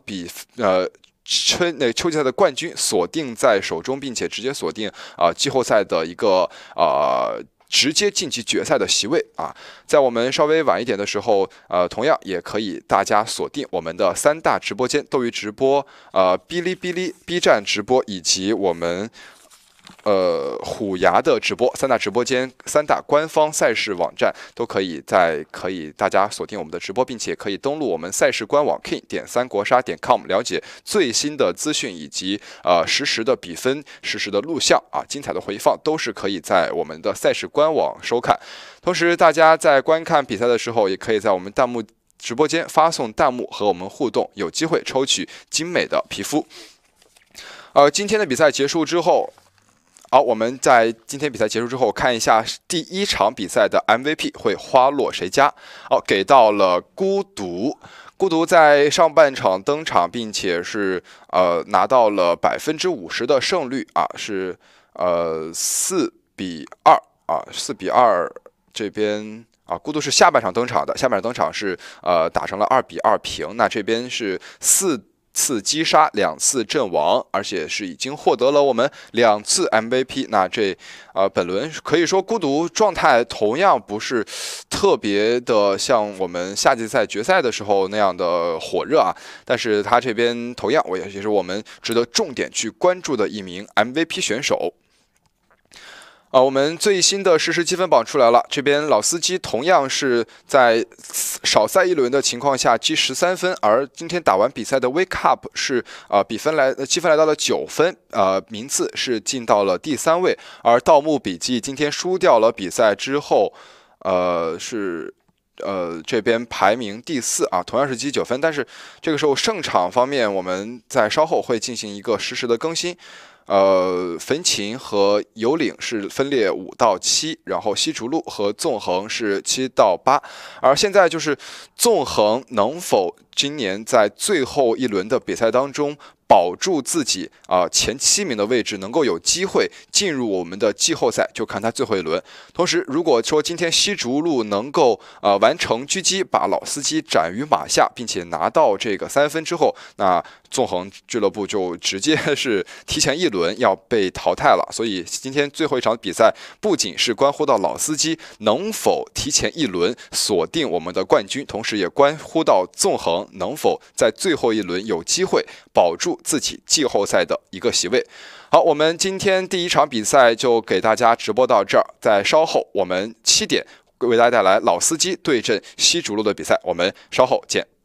秋季赛的冠军锁定在手中，并且直接锁定季后赛的一个直接晋级决赛的席位啊。在我们稍微晚一点的时候，同样也可以大家锁定我们的3大直播间：斗鱼直播、哔哩哔哩、B 站直播以及我们虎牙的直播，3大直播间、3大官方赛事网站都可以大家锁定我们的直播，并且可以登录我们赛事官网 king.3国杀.com 了解最新的资讯以及实时的比分、实时的录像啊，精彩的回放都是可以在我们的赛事官网收看。同时，大家在观看比赛的时候，也可以在我们弹幕直播间发送弹幕和我们互动，有机会抽取精美的皮肤。今天的比赛结束之后。好，我们在今天比赛结束之后看一下第1场比赛的 MVP 会花落谁家。给到了孤独。孤独在上半场登场，并且是拿到了50%的胜率啊，是4比2啊，4比2这边。孤独是下半场登场的，下半场登场是打成了2比2平，那这边是4次击杀2次阵亡，而且是已经获得了我们2次 MVP。那这本轮可以说孤独状态同样不是特别的像我们夏季赛决赛的时候那样的火热啊，但是他这边同样也是我们值得重点去关注的一名 MVP 选手。我们最新的实时积分榜出来了，这边老司机同样是在少赛一轮的情况下积13分，而今天打完比赛的 Wake Up 是积分来到了9分，名次是进到了第3位，而盗墓笔记今天输掉了比赛之后，这边排名第4啊，同样是积9分，但是这个时候胜场方面，我们在稍后会进行一个实时的更新。焚琴和有岭是分列5到7，然后西竹路和纵横是7到8，而现在就是纵横能否今年在最后一轮的比赛当中保住自己前7名的位置，能够有机会进入我们的季后赛，就看他最后一轮。同时，如果说今天西竹路能够完成狙击，把老司机斩于马下，并且拿到这个3分之后，那纵横俱乐部就直接是提前1轮要被淘汰了。所以今天最后一场比赛不仅是关乎到老司机能否提前1轮锁定我们的冠军，同时也关乎到纵横能否在最后一轮有机会保住自己季后赛的一个席位。好，我们今天第1场比赛就给大家直播到这儿，在稍后我们7点为大家带来老司机对阵西竹路的比赛，我们稍后见。